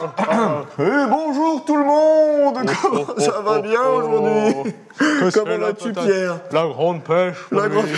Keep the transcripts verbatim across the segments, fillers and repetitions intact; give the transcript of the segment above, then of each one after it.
Et bonjour tout le monde. Comment oh, ça va oh, bien oh, aujourd'hui? oh. Comment vas-tu, Pierre? La grande pêche. La grande...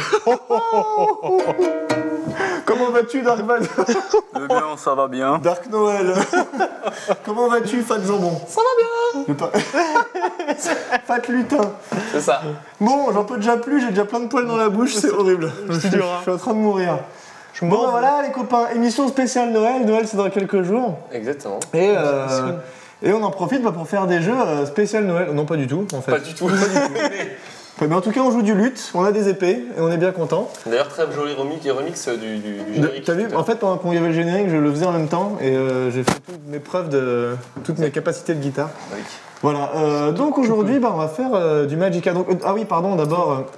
Comment vas-tu, Dark Vador? Eh bien, ça va bien. Dark Noël. Comment vas-tu, Fat Jambon? Ça va bien. Pas... Fat Lutin. C'est ça. Bon, j'en peux déjà plus, j'ai déjà plein de poils dans la bouche, c'est horrible. Je suis en train de mourir. Bon, ben voilà, les copains, émission spéciale Noël. Noël, c'est dans quelques jours. Exactement. Et, euh, et on en profite bah, pour faire des jeux euh, spécial Noël. Non, pas du tout, en fait. Pas du tout. Pas du tout. Mais en tout cas, on joue du luth, on a des épées et on est bien content. D'ailleurs, très joli remix, remix du, du, du générique. T'as vu, en fait, pendant qu'il y avait le générique, je le faisais en même temps et euh, j'ai fait toutes mes preuves de toutes mes capacités de guitare. Oui. Voilà. Euh, donc aujourd'hui, bah, on va faire euh, du Magicka. Donc, euh, ah oui, pardon. D'abord, euh,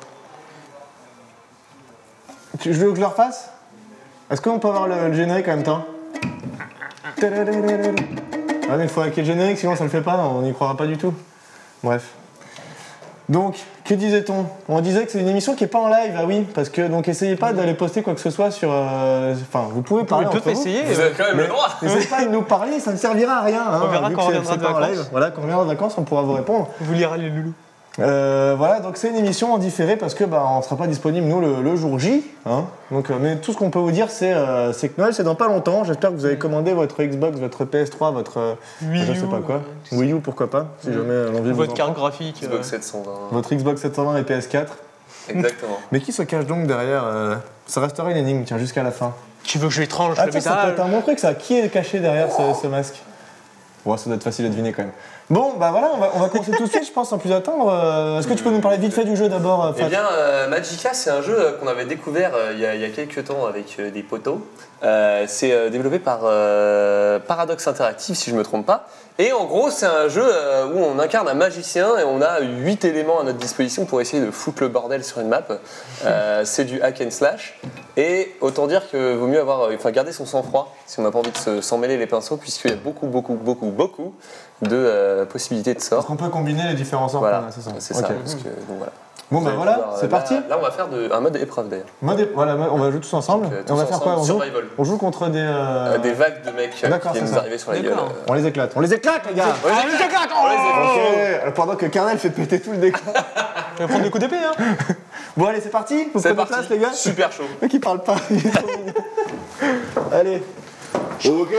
tu, je veux que je le refasse. Est-ce qu'on peut avoir le, le générique en même temps? Ah mais il faut qu'il y ait le générique, sinon ça le fait pas, on n'y croira pas du tout. Bref. Donc, que disait-on? On disait que c'est une émission qui n'est pas en live, ah oui, parce que donc essayez pas d'aller poster quoi que ce soit sur... Euh, enfin, vous pouvez parler Vous entre pouvez vous. essayer. Vous avez quand même le droit. N'essayez pas de nous parler, ça ne servira à rien. Hein, On verra vu quand que on c'est- reviendra c'est de pas en vacances. live. Voilà, quand on reviendra de vacances, on pourra vous répondre. Vous lirez les loulous. Euh, voilà, donc c'est une émission en différé parce que bah, on ne sera pas disponible nous le, le jour J. Hein. Donc, euh, mais tout ce qu'on peut vous dire, c'est euh, c'est que Noël, c'est dans pas longtemps. J'espère que vous avez commandé votre Xbox, votre P S trois, votre euh, Wii je sais U, pas quoi, euh, Wii U, pourquoi pas, si jamais euh, l'envie vous Votre en carte prend. graphique. euh, Xbox sept cent vingt. Votre Xbox sept cent vingt et P S quatre. Exactement. Mais qui se cache donc derrière euh, Ça restera une énigme, tiens, jusqu'à la fin. Tu veux que je l'étrange Ah le tiens, ça peut métal être un bon truc ça. Qui est caché derrière ce, ce masque? Ouais, ça doit être facile à deviner quand même. Bon, bah voilà, on va, on va commencer tout de suite, je pense, sans plus attendre. Euh, Est-ce que tu peux nous parler vite fait du jeu d'abord, euh, Eh Fat? bien, euh, Magicka, c'est un jeu euh, qu'on avait découvert euh, il y, a- il y a quelques temps avec euh, des potos. Euh, c'est euh, développé par euh, Paradox Interactive, si je ne me trompe pas. Et en gros, c'est un jeu euh, où on incarne un magicien et on a huit éléments à notre disposition pour essayer de foutre le bordel sur une map. Euh, c'est du hack and slash. Et autant dire que vaut mieux avoir, euh, enfin, garder son sang-froid si on n'a pas envie de se- s'en mêler les pinceaux, puisqu'il y a beaucoup, beaucoup, beaucoup, beaucoup de euh, possibilités de Est-ce sorts. qu'on peut combiner les différents sorts Voilà, qu'on a, c'est ça. c'est Ok. ça. Parce que, donc, voilà. Bon, Vous bah allez voilà, pouvoir, c'est euh, parti. Là, là, on va faire de- un mode épreuve d'ailleurs. Mode- voilà, on va jouer tous ensemble. Donc, euh, et on va tous faire quoi? On ensemble, joue, survival. on joue contre des. euh, Euh, des vagues de mecs euh, D'accord, qui viennent c'est nous ça. arriver sur la gueule. D'accord. euh. On les éclate, on les éclate, les gars! On les éclate, on les éclate. Ok, pendant que Carnel fait péter tout le décor. On va prendre des coups d'épée, hein. Bon, allez, c'est parti? Vous C'est prenez parti, place, les gars? super chaud. Le mec, il parle pas. Il est trop mignon. Allez. Ok.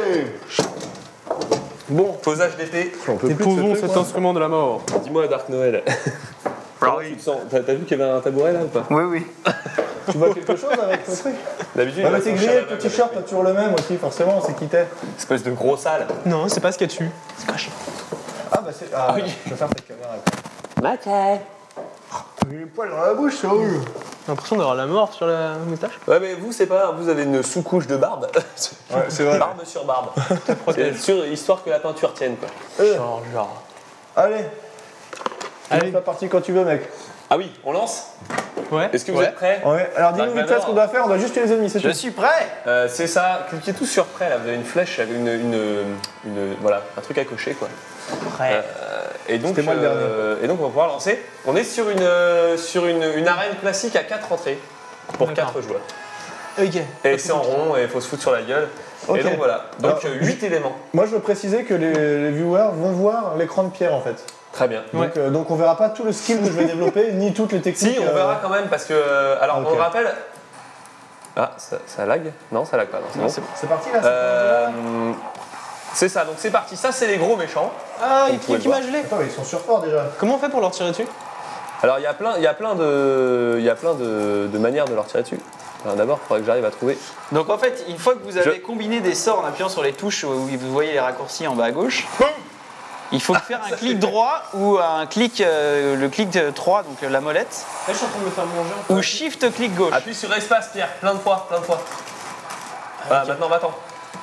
Bon, Posage d'épée. j'en peux plus de ce Déposons truc, cet moi. instrument de la mort. Dis-moi, Dark Noël. Comment tu te sens? T'as t'as vu qu'il y avait un tabouret là ou pas? Oui, oui. Tu vois quelque chose avec ton truc? D'habitude, Ah il bah a t'es son grillé, chamallow le t-shirt, t'as avec toujours le même aussi, forcément, c'est qui t'es. lui. Espèce de gros sale. Non, c'est pas ce qu'il y a dessus. C'est caché. Ah bah c'est... Ah, oui. je vais faire ta caméra après. Macaque. J'ai les poils dans la bouche, c'est horrible. J'ai l'impression d'avoir la mort sur la moustache. Ouais, mais vous, c'est pas. Vous avez une sous-couche de barbe. Ouais, c'est vrai. Barbe sur barbe. C'est sûr, histoire que la peinture tienne, quoi. Euh, Genre, genre. Allez. Allez. C'est pas parti quand tu veux, mec. Ah oui, on lance? Ouais. Est-ce que vous Ouais. êtes prêts? Ouais, alors dis-nous Dark vite fait ce qu'on doit faire, on doit juste tuer les ennemis, c'est tout. Je suis prêt. Euh, c'est ça, cliquez tous sur prêt là, vous avez une flèche avec une, une, une- voilà, un truc à cocher quoi. Prêt. Euh, et donc, C'était moi le euh, et donc on va pouvoir lancer. On est sur une, euh, sur une, une arène classique à quatre entrées pour D'accord. quatre joueurs. Ok. Et c'est en rond et il faut se foutre sur la gueule. Ok. Et donc voilà, donc Alors, huit éléments. Moi je veux préciser que les, les viewers vont voir l'écran de Pierre en fait. Très bien. Donc, euh, donc on verra pas tout le skill que je vais développer, ni toutes les techniques. Si, on euh, verra quand même parce que. euh, alors Ok. on rappelle. Ah, ça, ça lag? Non, ça lag pas. Non, c'est bon. c'est bon. C'est parti là, c'est Euh, c'est ça, donc c'est parti. Ça, c'est les gros méchants. Ah, Vous il pouvez qui le m'a gelé. Attends, mais ils sont sur fort déjà. Comment on fait pour leur tirer dessus? Alors il y a plein, il y a plein de, il y a plein de, de manières de leur tirer dessus. Alors, d'abord, il faudrait que j'arrive à trouver. Donc en fait, une fois que vous avez Je- combiné des sorts en appuyant sur les touches où vous voyez les raccourcis en bas à gauche, il faut faire un clic droit ou un clic, euh, le clic de trois, donc euh, la molette, Là, je suis en train de me faire manger. ou shift clic gauche. Appuie sur espace, Pierre, plein de fois, plein de fois. Voilà, maintenant, va-t'en.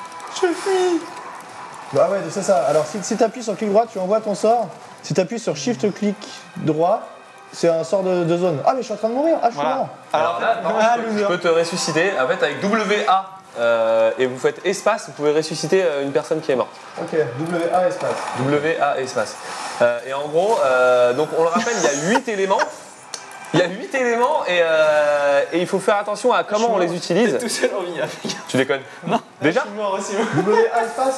Bah ouais, c'est ça. Alors si, si tu appuies sur clic droit, tu envoies ton sort. Si tu appuies sur shift clic droit, c'est un sort de, de zone. Ah mais je suis en train de mourir. Ah je suis Voilà. mort. Alors là, par contre, ah, je, peux, loser. je peux te ressusciter. En fait, avec W A euh, et vous faites espace, vous pouvez ressusciter euh, une personne qui est morte. Ok, W A espace. W A espace. Euh, et en gros, euh, donc on le rappelle, il y a huit éléments. Il y a huit éléments et, euh, et il faut faire attention à comment on les utilise. Tout seul en vie. Tu déconnes? Non. Déjà? Je suis mort aussi. W A espace.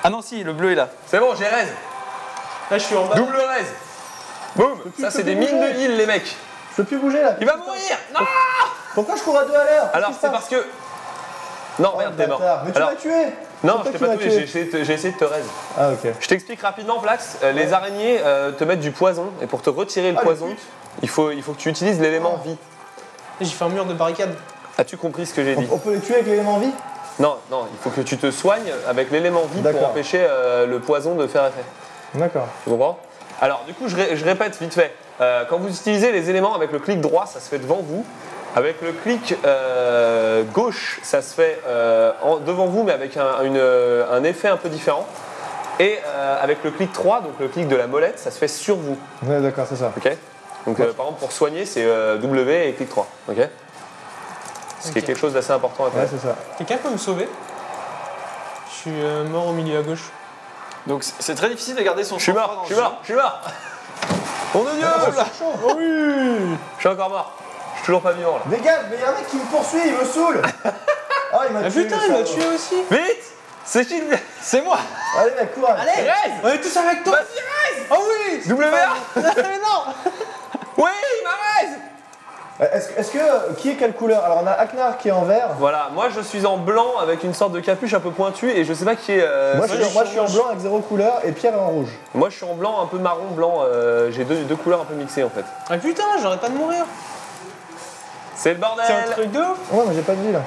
Ah non, si, le bleu est là. C'est bon, j'ai raise. Là, je suis en bas. Double raise. Boum. plus- Ça, je c'est peux des plus mines de bouger. heal, les mecs. Je peux plus bouger là. Il va mourir. Non. Pourquoi je cours à deux à l'heure? Alors, Qu'est-ce qui c'est se parce passe? que. Non, Oh, merde, t'es mort. bâtard. Mais tu Alors, m'as tué. non, C'est je toi t'ai qui pas m'as tué, tué. j'ai essayé, de te- j'ai essayé de te raise. Ah ok. Je t'explique rapidement, Plax. Euh, les araignées euh, te mettent du poison, et pour te retirer le Ah, les poison, putes. il faut, il faut que tu utilises l'élément vie. J'ai fait un mur de barricade. As-tu compris ce que j'ai dit? On peut les tuer avec l'élément vie? Non, non, il faut que tu te soignes avec l'élément vie pour D'accord. empêcher euh, le poison de faire effet. D'accord. Tu comprends? Alors, du coup, je, ré- je répète vite fait. Euh, quand vous utilisez les éléments avec le clic droit, ça se fait devant vous. Avec le clic euh, gauche, ça se fait euh, en- devant vous, mais avec un, une, euh, un effet un peu différent. Et euh, avec le clic trois, donc le clic de la molette, ça se fait sur vous. Ouais, d'accord, c'est ça. Ok? Donc, euh, par exemple, pour soigner, c'est euh, W et clic trois. Ok? Ce qui est Ok. quelque chose d'assez important à faire. Ouais, c'est ça. Quelqu'un peut me sauver? Je suis euh, mort au milieu à gauche. Donc c'est- c'est très difficile de garder son Je suis sang-froid mort, dans je suis ce mort, je suis mort! Mon Dieu! Oh oui. Je suis encore mort. Je suis toujours pas vivant là. Dégage, mais y'a un mec qui me poursuit, il me saoule. Ah, il m'a Ah tué. putain, le il m'a salaud. tué aussi! Vite! C'est qui le. C'est moi. Allez, mec, courage. Allez! Raise! On est tous avec toi! Vas-y, raise! Oh oui! W A! Mais non! Oui, ma raise! Euh, Est-ce que, est-ce que, qui est quelle couleur? Alors, on a Aknar qui est en vert. Voilà, moi je suis en blanc avec une sorte de capuche un peu pointue et je sais pas qui est. euh, moi, je celui- suis, moi, je suis en blanc avec zéro couleur et Pierre est en rouge. Moi, je suis en blanc, un peu marron, blanc. euh, J'ai deux, deux couleurs un peu mixées en fait. Ah putain, j'arrête pas de mourir! C'est le bordel! C'est un truc de ouf! Ouais, mais j'ai pas de vie là.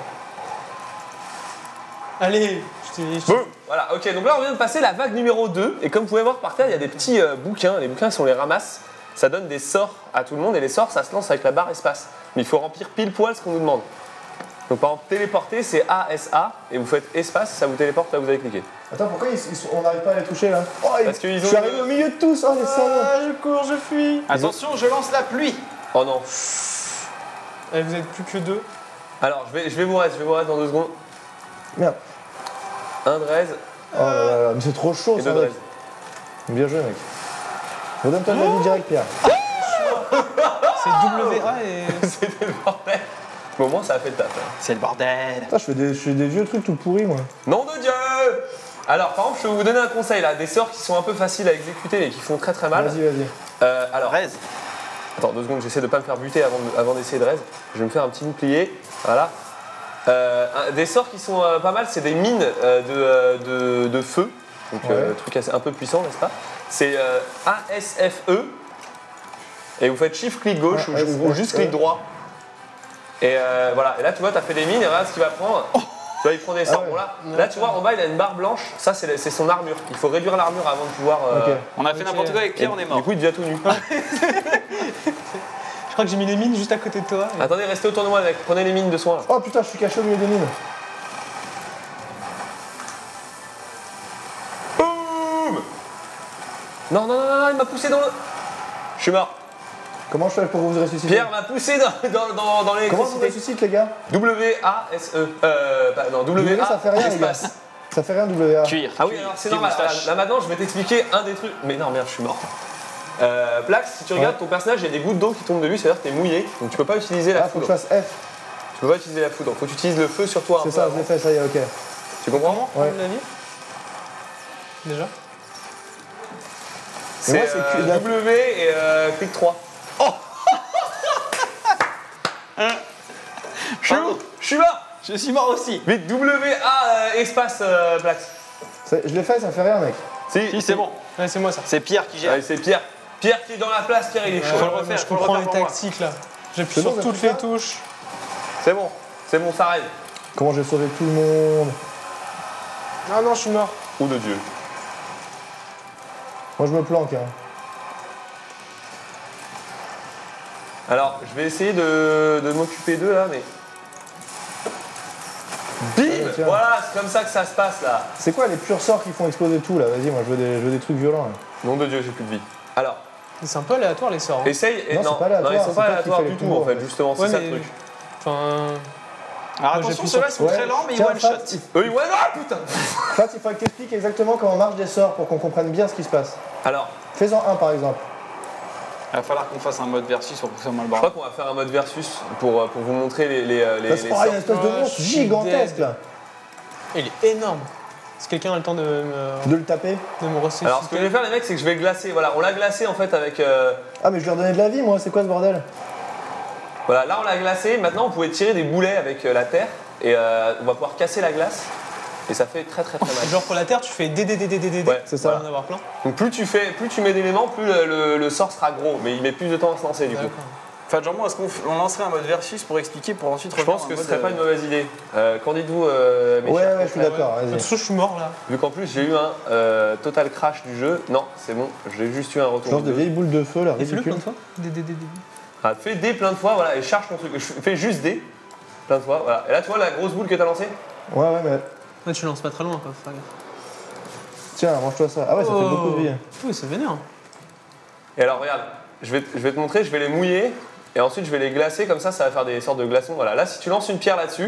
Allez, je t'ai. je t'ai- Boum. Voilà, ok, donc là on vient de passer la vague numéro deux et comme vous pouvez voir par terre, il y a des petits euh, bouquins. Les bouquins, si on les ramasse, ça donne des sorts à tout le monde et les sorts, ça se lance avec la barre espace. Mais il faut remplir pile poil ce qu'on nous demande. Donc par exemple, téléporter, c'est A S A et vous faites espace, ça vous téléporte là où vous avez cliqué. Attends, pourquoi ils- ils sont- on n'arrive pas à les toucher là? Oh, ils- Parce qu'ils je ont suis une- arrivé au milieu de tous, oh les salauds. Ah, je cours, je fuis! Attention, je lance la pluie. Oh non. Allez, vous êtes plus que deux. Alors, je vais, je vais vous reste, je vais vous reste dans deux secondes. Merde. Un draise Oh là là là, mais c'est trop chaud et ça, deux mec. draises. Bien joué, mec. Redonne-toi de la vie direct, Pierre. C'est W A et. C'était le bordel. Mais au moins, ça a fait le taf. hein. C'est le bordel. Putain, je fais des, je fais des vieux trucs tout pourris, moi. Nom de Dieu! Alors, par exemple, je vais vous donner un conseil là. Des sorts qui sont un peu faciles à exécuter mais qui font très très mal. Vas-y, vas-y. Euh, alors, Raise. attends deux secondes, j'essaie de pas me faire buter avant, de- avant d'essayer de raise. Je vais me faire un petit bouclier. Voilà. Euh, un- des sorts qui sont euh, pas mal, c'est des mines euh, de, euh, de, de feu. Donc, euh, Ouais. truc assez, un peu puissant, n'est-ce pas? C'est euh, A S F E. Et vous faites shift clic gauche Ouais, ou, ou juste A S F E. clic droit. Et euh, voilà. Et là, tu vois, tu as fait des mines et regarde ce qu'il va prendre. Tu vois, il prend des sorts. ouais. Bon, là, là, tu vois, en bas, il a une barre blanche. Ça, c'est le- c'est son armure. Il faut réduire l'armure avant de pouvoir. euh, Ok. On a fait Ok. n'importe quoi avec et Pierre, on est mort. Du coup, il devient tout nu. Je crois que j'ai mis les mines juste à côté de toi. et- Attendez, restez autour de moi, mec. Prenez les mines de soin. Là. Oh putain, je suis caché au milieu des mines. Boum! Non, non, non, non, non, il m'a poussé dans le. Je suis mort. Comment je fais pour vous ressusciter? Pierre m'a poussé dans, dans, dans, dans Comment vous l'électricité. ressuscite, les gars? W A S E. Euh, bah, non, W W, A ça fait rien, les gars. espace. Ça fait rien, W A. Cuir. Ah oui, cuir, alors c'est cuir, normal. Là, moustache. là, maintenant, je vais t'expliquer un des trucs. Mais non, merde, je suis mort. Euh, Plax, si tu regardes ton personnage, il y a des gouttes d'eau qui tombent de lui, c'est-à-dire que t'es mouillé. Donc tu peux pas utiliser la Ah, faut que foudre. je fasse F. Tu peux pas utiliser la foudre. Faut que tu utilises le feu sur toi. un C'est peu ça, avant. je l'ai fait, ça y est, ok. Tu comprends? Ouais. Prendre la vie Déjà? C'est moi, c'est euh, que la- W et euh, clic trois. Oh! Je suis où? Je suis mort! Je suis mort aussi. Vite, W A euh, espace euh, Plax. Ça- Je l'ai fait, ça fait rien, mec. Si, c'est bon. Ouais, c'est moi ça. C'est Pierre qui gère. Allez, c'est Pierre. Pierre qui est dans la place, Pierre il est chaud. Faut le Ouais, refaire, je faut le comprends refaire les pour moi. tactiques là. J'appuie C'est sur bon, toutes t'as les fait ça touches. C'est bon, c'est bon, ça rêve. Comment j'ai sauvé tout le monde? Ah non, je suis mort. Ou de Dieu. Moi, je me planque, hein. Alors, je vais essayer de, de m'occuper d'eux là, mais. Bim! Allez, tiens. Voilà, c'est comme ça que ça se passe là. C'est quoi les purs sorts qui font exploser tout, là? Vas-y, moi, je veux des, je veux des trucs violents, là. Nom de Dieu, j'ai plus de vie. Alors, C'est un peu aléatoire les sorts. hein. essaye. et- Non, c'est pas aléatoire, ils sont c'est pas toi qui aléatoires fais les du tout combos, en en fait, fait. justement, Ouais, c'est ça mais- le truc. Enfin. Alors Moi, attention, j'appuie ceux-là sur- sont Ouais. très lents, mais ils Tiens, one Fat, shot. il- Oui, ouais, non, putain! Fat, il faudrait que t'expliques exactement comment marchent des sorts pour qu'on comprenne bien ce qui se passe. Alors, Fais-en un, par exemple. Il va falloir qu'on fasse un mode versus pour que ça soit mal je barré. crois qu'on va faire un mode versus pour, euh, pour vous montrer les, les, euh, les, Là, les c'est pareil, une sorts. espèce de Oh, monstre je suis gigantesque, dead. là. Il est énorme. Est-ce que quelqu'un a le temps de me, De le taper. de me ressusciter? Alors, ce que je vais faire, les mecs, c'est que je vais glacer. Voilà, on l'a glacé en fait avec. euh, Ah, mais je lui ai redonné de la vie, moi, c'est quoi ce bordel? Voilà, là on l'a glacé. Maintenant, on pouvait tirer des boulets avec euh, la terre et euh, on va pouvoir casser la glace. Et ça fait très très très mal. Genre pour la terre, tu fais D D D D D D D. Ouais, c'est ça. Pour en avoir plein. Donc plus tu fais, plus tu mets d'éléments, plus le, le- le sort sera gros. Mais il met plus de temps à se lancer du coup. D'accord. Enfin, jambon, est-ce qu'on f- on lancerait un mode versus pour expliquer pour ensuite Je revenir pense en que ce mode, serait euh, pas une mauvaise idée. Euh, Qu'en dites-vous, euh, mes Ouais, chers ouais, je suis confrères d'accord, De toute vas-y. façon, je suis mort là. Vu qu'en plus j'ai eu un euh, total crash du jeu. Non, c'est bon, j'ai juste eu un retour. Genre du de jeu. vieilles boules de feu, là, Et fais-le ridicule. plein de fois. D D D D D. Ah, fais D plein de fois, voilà, et charge ton truc. Je fais juste D plein de fois, voilà. Et là, tu vois la grosse boule que t'as lancée? Ouais, ouais, mais. Ouais, tu lances pas très loin quoi. Faut faire gaffe. Tiens, mange-toi ça. Ah ouais, ça fait beaucoup de vie. Oui, c'est vénère. Et alors, regarde, je vais, je vais te montrer, je vais les mouiller, et ensuite je vais les glacer, comme ça, ça va faire des sortes de glaçons. Voilà, là, si tu lances une pierre là-dessus,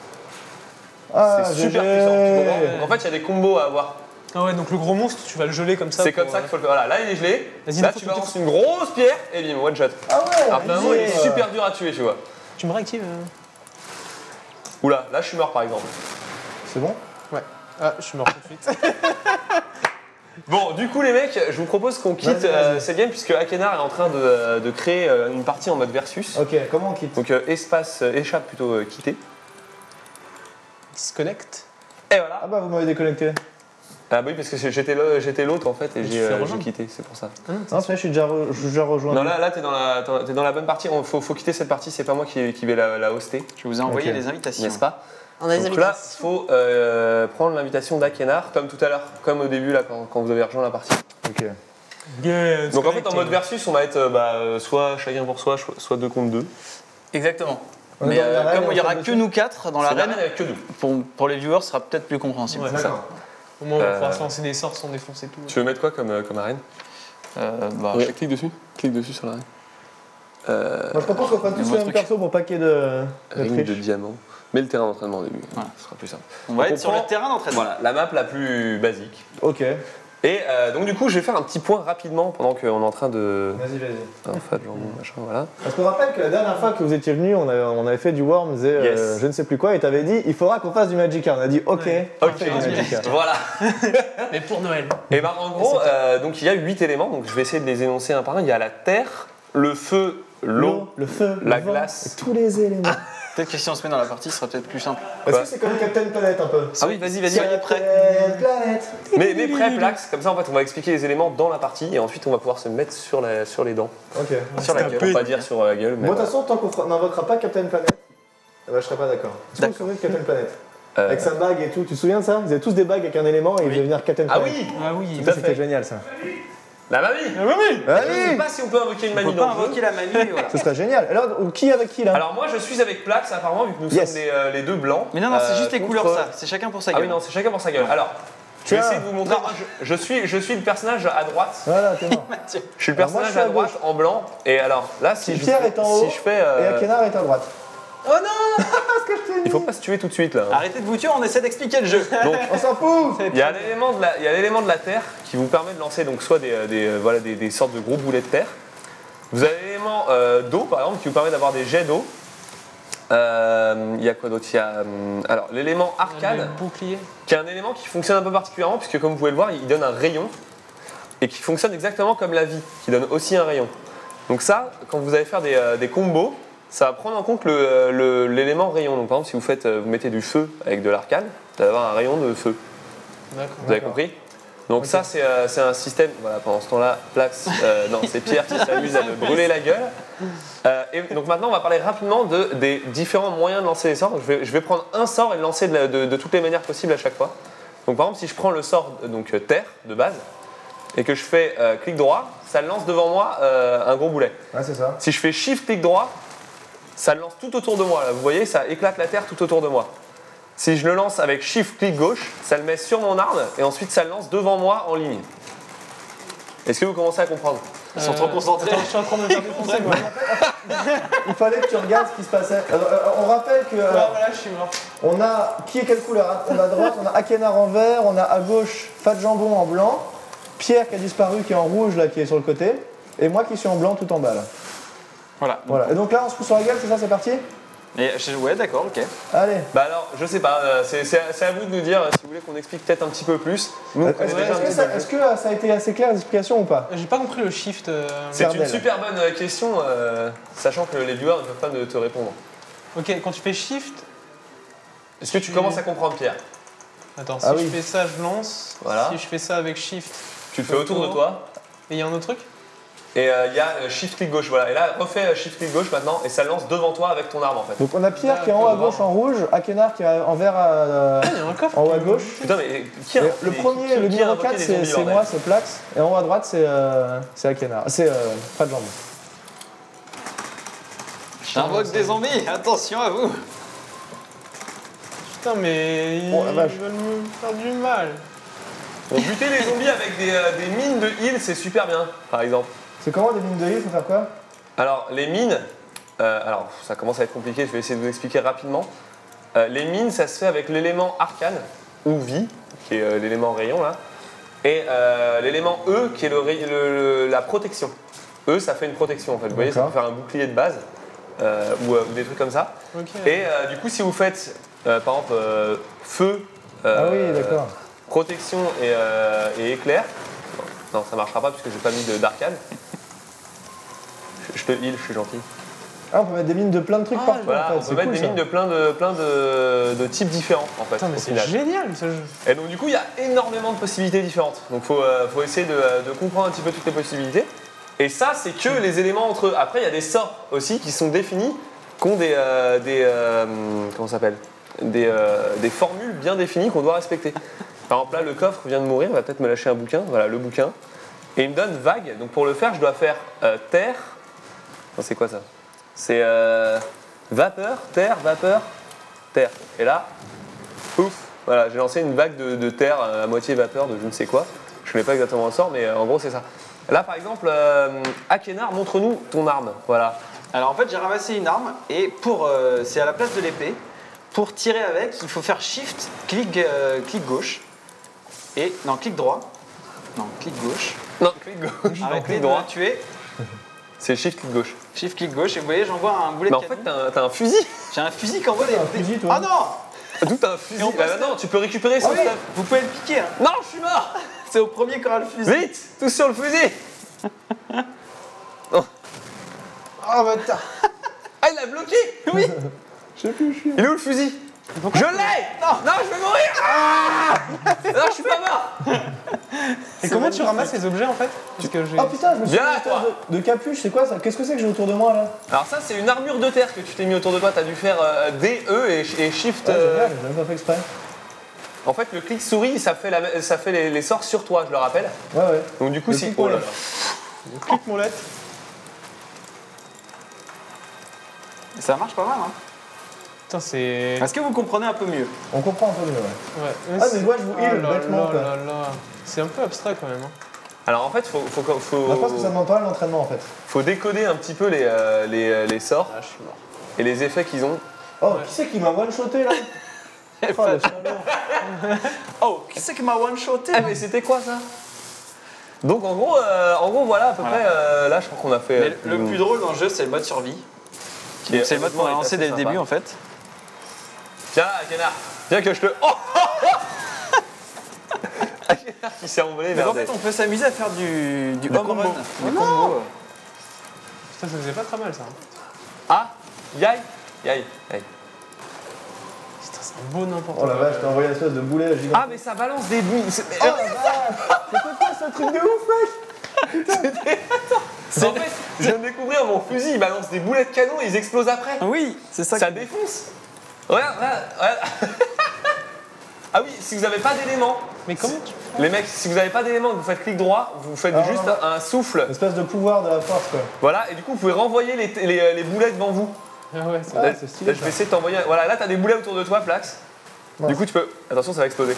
Ah, c'est G super G. puissant. Tu comprends? Donc, en fait, il y a des combos à avoir. Ah ouais, donc le gros monstre, tu vas le geler comme ça. C'est pour, comme ça euh, qu'il faut le faire. Voilà, là, il est gelé. Vas-y, Là, faut tu que balances une grosse pierre, et bim, one shot. Ah ouais, Alors, finalement, il est vas-y. super dur à tuer, tu vois. Tu me réactives euh Oula, là, je suis mort, par exemple. C'est bon? Ouais. Ah, je suis mort tout de suite. Bon, du coup, les mecs, je vous propose qu'on quitte Vas-y, euh, vas-y. cette game, puisque Akenar est en train de, de créer euh, une partie en mode versus. Ok, comment on quitte? Donc, euh, espace, euh, échappe plutôt, euh, quitter. Disconnect. Et voilà. Ah bah, vous m'avez déconnecté. Ah bah oui, parce que j'étais le- j'étais l'autre en fait et Mais tu j'ai fais euh, j'ai rejoindre. quitté, c'est pour ça. Non, c'est vrai, je suis déjà, re- je suis déjà rejoint. Non, là, là t'es dans, la- t'es dans la bonne partie, il faut, faut quitter cette partie, c'est pas moi qui, qui vais la, la hoster, Je vous ai envoyé Ok. les invitations. n'est-ce pas? On a des Donc là, il invitations. faut euh, prendre l'invitation d'Akenar, comme tout à l'heure, comme au début là quand, quand vous avez rejoint la partie. Ok. Yeah, Donc en fait, en disconnecting. mode versus, on va être euh, bah, euh, soit chacun pour soi, soit- soit deux contre deux. Exactement. On est Mais dans euh, l'arène, comme il n'y on aura fait que dessus nous quatre dans C'est l'arène, l'arène avec que deux. pour, pour les viewers, ce sera peut-être plus compréhensible. Ouais. D'accord. Au moins, on va Euh, pouvoir se lancer des sorts sans défoncer tout. Tu veux mettre quoi comme, euh, comme arène? Euh, bah, Ouais, clique dessus, clique dessus sur l'arène. Euh, Moi, je propose qu'on prenne tous Mais le moi, même truc. perso pour pas qu'il y ait de, de ring de triche. diamant. Mets le terrain d'entraînement au début, Voilà. ce sera plus simple. on va Donc, être sur prend- le terrain d'entraînement. Voilà, la map la plus basique. Ok. Et euh, donc du coup, je vais faire un petit point rapidement pendant qu'on est en train de... Vas-y, vas-y. Un fat jambon, machin, voilà. Parce qu'on rappelle que la dernière fois que vous étiez venu, on avait, on avait fait du Worms et euh, Yes. je ne sais plus quoi, et t'avais dit il faudra qu'on fasse du Magicka. On a dit ok, Ouais. on Ok, fait du Magicka. voilà. Mais pour Noël. Et ben en gros, euh, donc il y a huit éléments, donc je vais essayer de les énoncer un par un. Il y a la terre, le feu, l'eau. le feu, la le vent, glace. et tous les éléments. Peut-être que si on se met dans la partie, ce sera peut-être plus simple. Est-ce que c'est comme Captain Planet un peu? Ah oui, vas-y, vas-y. Captain Planet. Mais, mais prêt, Plax, comme ça en fait on va expliquer les éléments dans la partie et ensuite on va pouvoir se mettre sur, la, sur les dents. Ok. Sur la gueule, on va pas dire sur la gueule, mais. Moi, de voilà. toute façon, tant qu'on fera- n'invoquera pas Captain Planet, eh ben, je serai pas d'accord. Est-ce que vous vous souvenez de Captain Planet? Euh, Avec sa bague et tout, tu te souviens de ça? Ils avaient tous des bagues avec un élément et ils devaient devenir Captain Ah Planet. oui, Ah oui. tout à C'était fait. génial ça. La mamie. Ah oui, oui. Je sais Allez, pas si on peut invoquer une On mamie peut dans pas le jeu. invoquer la mamie, voilà. ce serait génial. Alors, qui avec qui là? Alors moi je suis avec Plax apparemment vu que nous Yes. sommes les, euh, les deux blancs. Mais non, non, c'est Euh, juste les contre- couleurs, ça. C'est chacun pour sa Ah gueule. oui non, c'est chacun pour sa gueule. Alors, je vais Tiens. essayer de vous montrer. Moi, je, je suis, je suis le personnage à droite. Voilà, t'es mort. Je suis le Alors, moi, personnage je suis à à droite gauche. en blanc. Et alors là, si Si je Pierre fais- est en haut, si je fais, Et euh, Akenar est à droite. oh non, il faut pas se tuer tout de suite là. Arrêtez de vous tuer, on essaie d'expliquer le jeu. Donc On s'en fout. il y a l'élément de la, il y a l'élément de la terre qui vous permet de lancer donc soit des, euh, des, euh, voilà des, des sortes de gros boulets de terre. Vous avez l'élément euh, d'eau par exemple qui vous permet d'avoir des jets d'eau. Euh, Il y a quoi d'autre? Il y a hum, alors l'élément arcane. Le bouclier. qui est un élément qui fonctionne un peu particulièrement, puisque comme vous pouvez le voir, il donne un rayon, et qui fonctionne exactement comme la vie, qui donne aussi un rayon. Donc ça, quand vous allez faire des, euh, des combos, ça va prendre en compte le- le- l'élément rayon. Donc par exemple, si vous, faites, euh, vous mettez du feu avec de l'arcane, vous allez avoir un rayon de feu. D'accord. Vous avez compris? Donc ça, c'est euh, c'est un système... Voilà, pendant ce temps-là, Plax... euh, non, c'est Pierre qui s'amuse à me brûler la gueule. Euh, et donc maintenant, on va parler rapidement de, des différents moyens de lancer les sorts. Je vais, je vais prendre un sort et le lancer de, la- de- de toutes les manières possibles à chaque fois. Donc par exemple, si je prends le sort euh, donc, euh, terre de base et que je fais euh, clic droit, ça lance devant moi euh, un gros boulet. Ouais, c'est ça. Si je fais shift clic droit, ça le lance tout autour de moi. Là. Vous voyez, ça éclate la terre tout autour de moi. Si je le lance avec shift clic gauche, ça le met sur mon arme et ensuite ça le lance devant moi en ligne. Est-ce que vous commencez à comprendre? Ils sont trop concentrés. Attends, je suis en train de me faire défoncer, moi. Il fallait que tu regardes ce qui se passait. Euh, euh, on rappelle que Ah, alors, voilà, je suis mort. on a qui est quelle couleur? On a à droite, on a Akenar en vert, on a à gauche Fat Jambon en blanc, Pierre qui a disparu qui est en rouge là qui est sur le côté, et moi qui suis en blanc tout en bas là. Voilà. Voilà. Et donc là on se fout sur la gueule, c'est ça, c'est parti? Mais je- ouais, d'accord, ok. Allez. Bah alors, je sais pas, euh, c'est c'est à c'est à vous de nous dire euh, si vous voulez qu'on explique peut-être un petit peu plus. Nous, on Est-ce connaît que, déjà un est-ce que petit ça, peu le est-ce jeu. que, euh, ça a été assez clair l'explication ou pas? J'ai pas compris le shift. euh, C'est une Cardel. super bonne euh, question, euh, sachant que les viewers ne peuvent pas ne te répondre. Ok, quand tu fais shift. Est-ce que tu Tu- commences à comprendre, Pierre? Attends, si Ah je oui. fais ça, je lance. Voilà. Si je fais ça avec shift. Tu le fais autour de toi, Et il y a un autre truc? et euh, il y a euh, shift clic gauche, voilà. Et là, refais euh, shift clic gauche maintenant, et ça le lance devant toi avec ton arme en fait. Donc on a Pierre qui est en haut à gauche en rouge, Akenar qui est en vert à, Ah, il y a un coffre. en haut à gauche. Putain, mais qui a Et qui- le qui- premier, qui- le qui a numéro invoqué quatre, des c'est zombies, c'est bordel moi, c'est Plax. Et en haut à droite, c'est euh, c'est Akenar. C'est euh, Fred Jambon. J'invoque des zombies, attention à vous. Putain, mais ils, Oh, la vache. ils veulent me faire du mal. Bon, buter les zombies avec des, euh, des mines de heal, c'est super bien, par exemple. C'est comment des mines de heal? Faut faire quoi? Alors, les mines, euh, alors ça commence à être compliqué, je vais essayer de vous expliquer rapidement. Euh, les mines, ça se fait avec l'élément arcane, ou vie, qui est euh, l'élément rayon là, et euh, l'élément E, qui est le, ray- le- le- la protection. E, ça fait une protection en fait. Vous voyez, ça D'accord. peut faire un bouclier de base, euh, ou, euh, ou des trucs comme ça. Ok. Et euh, du coup, si vous faites, euh, par exemple, euh, feu, euh, Ah oui, d'accord. protection et, euh, et éclair, non, ça marchera pas puisque j'ai pas mis de- d'arcane. Je, je te heal, je suis gentil. Ah, on peut mettre des mines de plein de trucs Ah, partout Voilà, en fait. on peut C'est mettre cool, des ça. mines de plein de, plein de, de types différents en fait. Putain, mais au c'est final. génial ce jeu. Et donc du coup, il y a énormément de possibilités différentes. Donc faut, euh, faut essayer de, de comprendre un petit peu toutes les possibilités. Et ça, c'est que les éléments entre eux. Après, il y a des sorts aussi qui sont définis, qui ont des, euh, des euh, comment ça s'appelle, des, euh, des formules bien définies qu'on doit respecter. Par exemple, là, le coffre vient de mourir. Il va peut-être me lâcher un bouquin. Voilà, le bouquin. Et il me donne vague. Donc pour le faire, je dois faire euh, terre. Non, c'est quoi ça? C'est euh, vapeur, terre, vapeur, terre. Et là, pouf, voilà, j'ai lancé une vague de, de terre euh, à moitié vapeur de je ne sais quoi. Je ne connais pas exactement le sort, mais euh, en gros, c'est ça. Là, par exemple, euh, Akenar, montre-nous ton arme. Voilà. Alors en fait, j'ai ramassé une arme et pour, euh, c'est à la place de l'épée. Pour tirer avec, il faut faire shift, clic, euh, clic gauche. Et non, clic droit. Non, clic gauche. Non, clic gauche. non, Arrêtez clic de droit. me tuer. C'est shift, clic gauche. Shift, clic gauche. Et vous voyez, j'envoie un boulet Mais de en fait, canon. t'as un, t'as un fusil. J'ai un fusil qui envoie des. T'as un fusil, toi? Ah non! D'où t'as un fusil. Et on Bah, passe bah, non, tu peux récupérer son Ah oui, stuff. vous pouvez le piquer. Hein. Non, je suis mort. C'est au premier qui aura le fusil. Vite, tous sur le fusil. Ah, bah t'as. Ah, il l'a bloqué. Oui. Je sais plus où je suis. Il est où le fusil? Je l'ai. Non, non, je vais mourir. Ah non, je suis pas mort. Et comment tu ramasses les objets en fait? Parce que j'ai. Oh putain, je me suis Viens mis là, une espèce de, de capuche, c'est quoi ça? Qu'est-ce que c'est que j'ai autour de moi là? Alors ça, c'est une armure de terre que tu t'es mis autour de toi. T'as dû faire euh, D, E et, et Shift. Ouais, euh, génial, j'ai même pas fait exprès. En fait, le clic souris, ça fait, la- ça fait les, les sorts sur toi, je le rappelle. Ouais, ouais. Donc du coup, Le si... clic Oh là molette. là. Clique molette. Ça marche pas mal. Hein. Putain, c'est. Est-ce que vous comprenez un peu mieux? On comprend un peu mieux, ouais. Ouais. Ah, mais moi, je vous heal, Oh là bêtement, là quoi. là là. C'est un peu abstrait quand même. Hein. Alors en fait, faut, faut, faut, Moi, je pense que ça demande pas mal d'entraînement en fait. faut décoder un petit peu les, euh, les, les sorts Ah, je suis mort. et les effets qu'ils ont. Oh, Ouais. qui c'est qui m'a one-shoté là? Oh, le salaud. Oh, qui c'est qui m'a one-shoté? Ah mais c'était quoi ça? Donc en gros, euh, en gros voilà à peu Voilà. près, euh, là je crois qu'on a fait... Mais euh, le plus drôle dans le jeu, c'est le mode survie. qui est- C'est le mode qu'on a honnêtement, est lancé assez dès le sympa. début en fait. Tiens, Akenar, viens que je te... Oh Akenar qui s'est envolé Mais vers en des... fait, on peut s'amuser à faire du, du Le home combo. run. Du combo. Putain, ça faisait pas très mal ça. Ah Yaï Yaï Yaï. Putain, c'est un beau n'importe Oh quoi. la vache, t'as envoyé une espèce de boulet gigant. Ah mais ça balance des boules. c'est- Oh la vache! C'était quoi ce truc de ouf, mec? En fait, je viens de découvrir mon fusil, il balance des boulets de canon et ils explosent après. Oui, c'est ça. Ça défonce. Regarde, regarde, regarde. Ah oui, si vous n'avez pas d'éléments, Mais comment tu. les mecs, si vous n'avez pas d'éléments, vous faites clic droit, vous faites Ah, juste non, non. un souffle, Une espèce de pouvoir de la force quoi. voilà, et du coup vous pouvez renvoyer les, les, les boulets devant vous. Ah ouais, c'est. Ah, Là, c'est stylé, là, je vais ça. essayer de t'envoyer. Voilà, là t'as des boulets autour de toi, Plax. Ouais. Du coup tu peux. Attention, ça va exploser.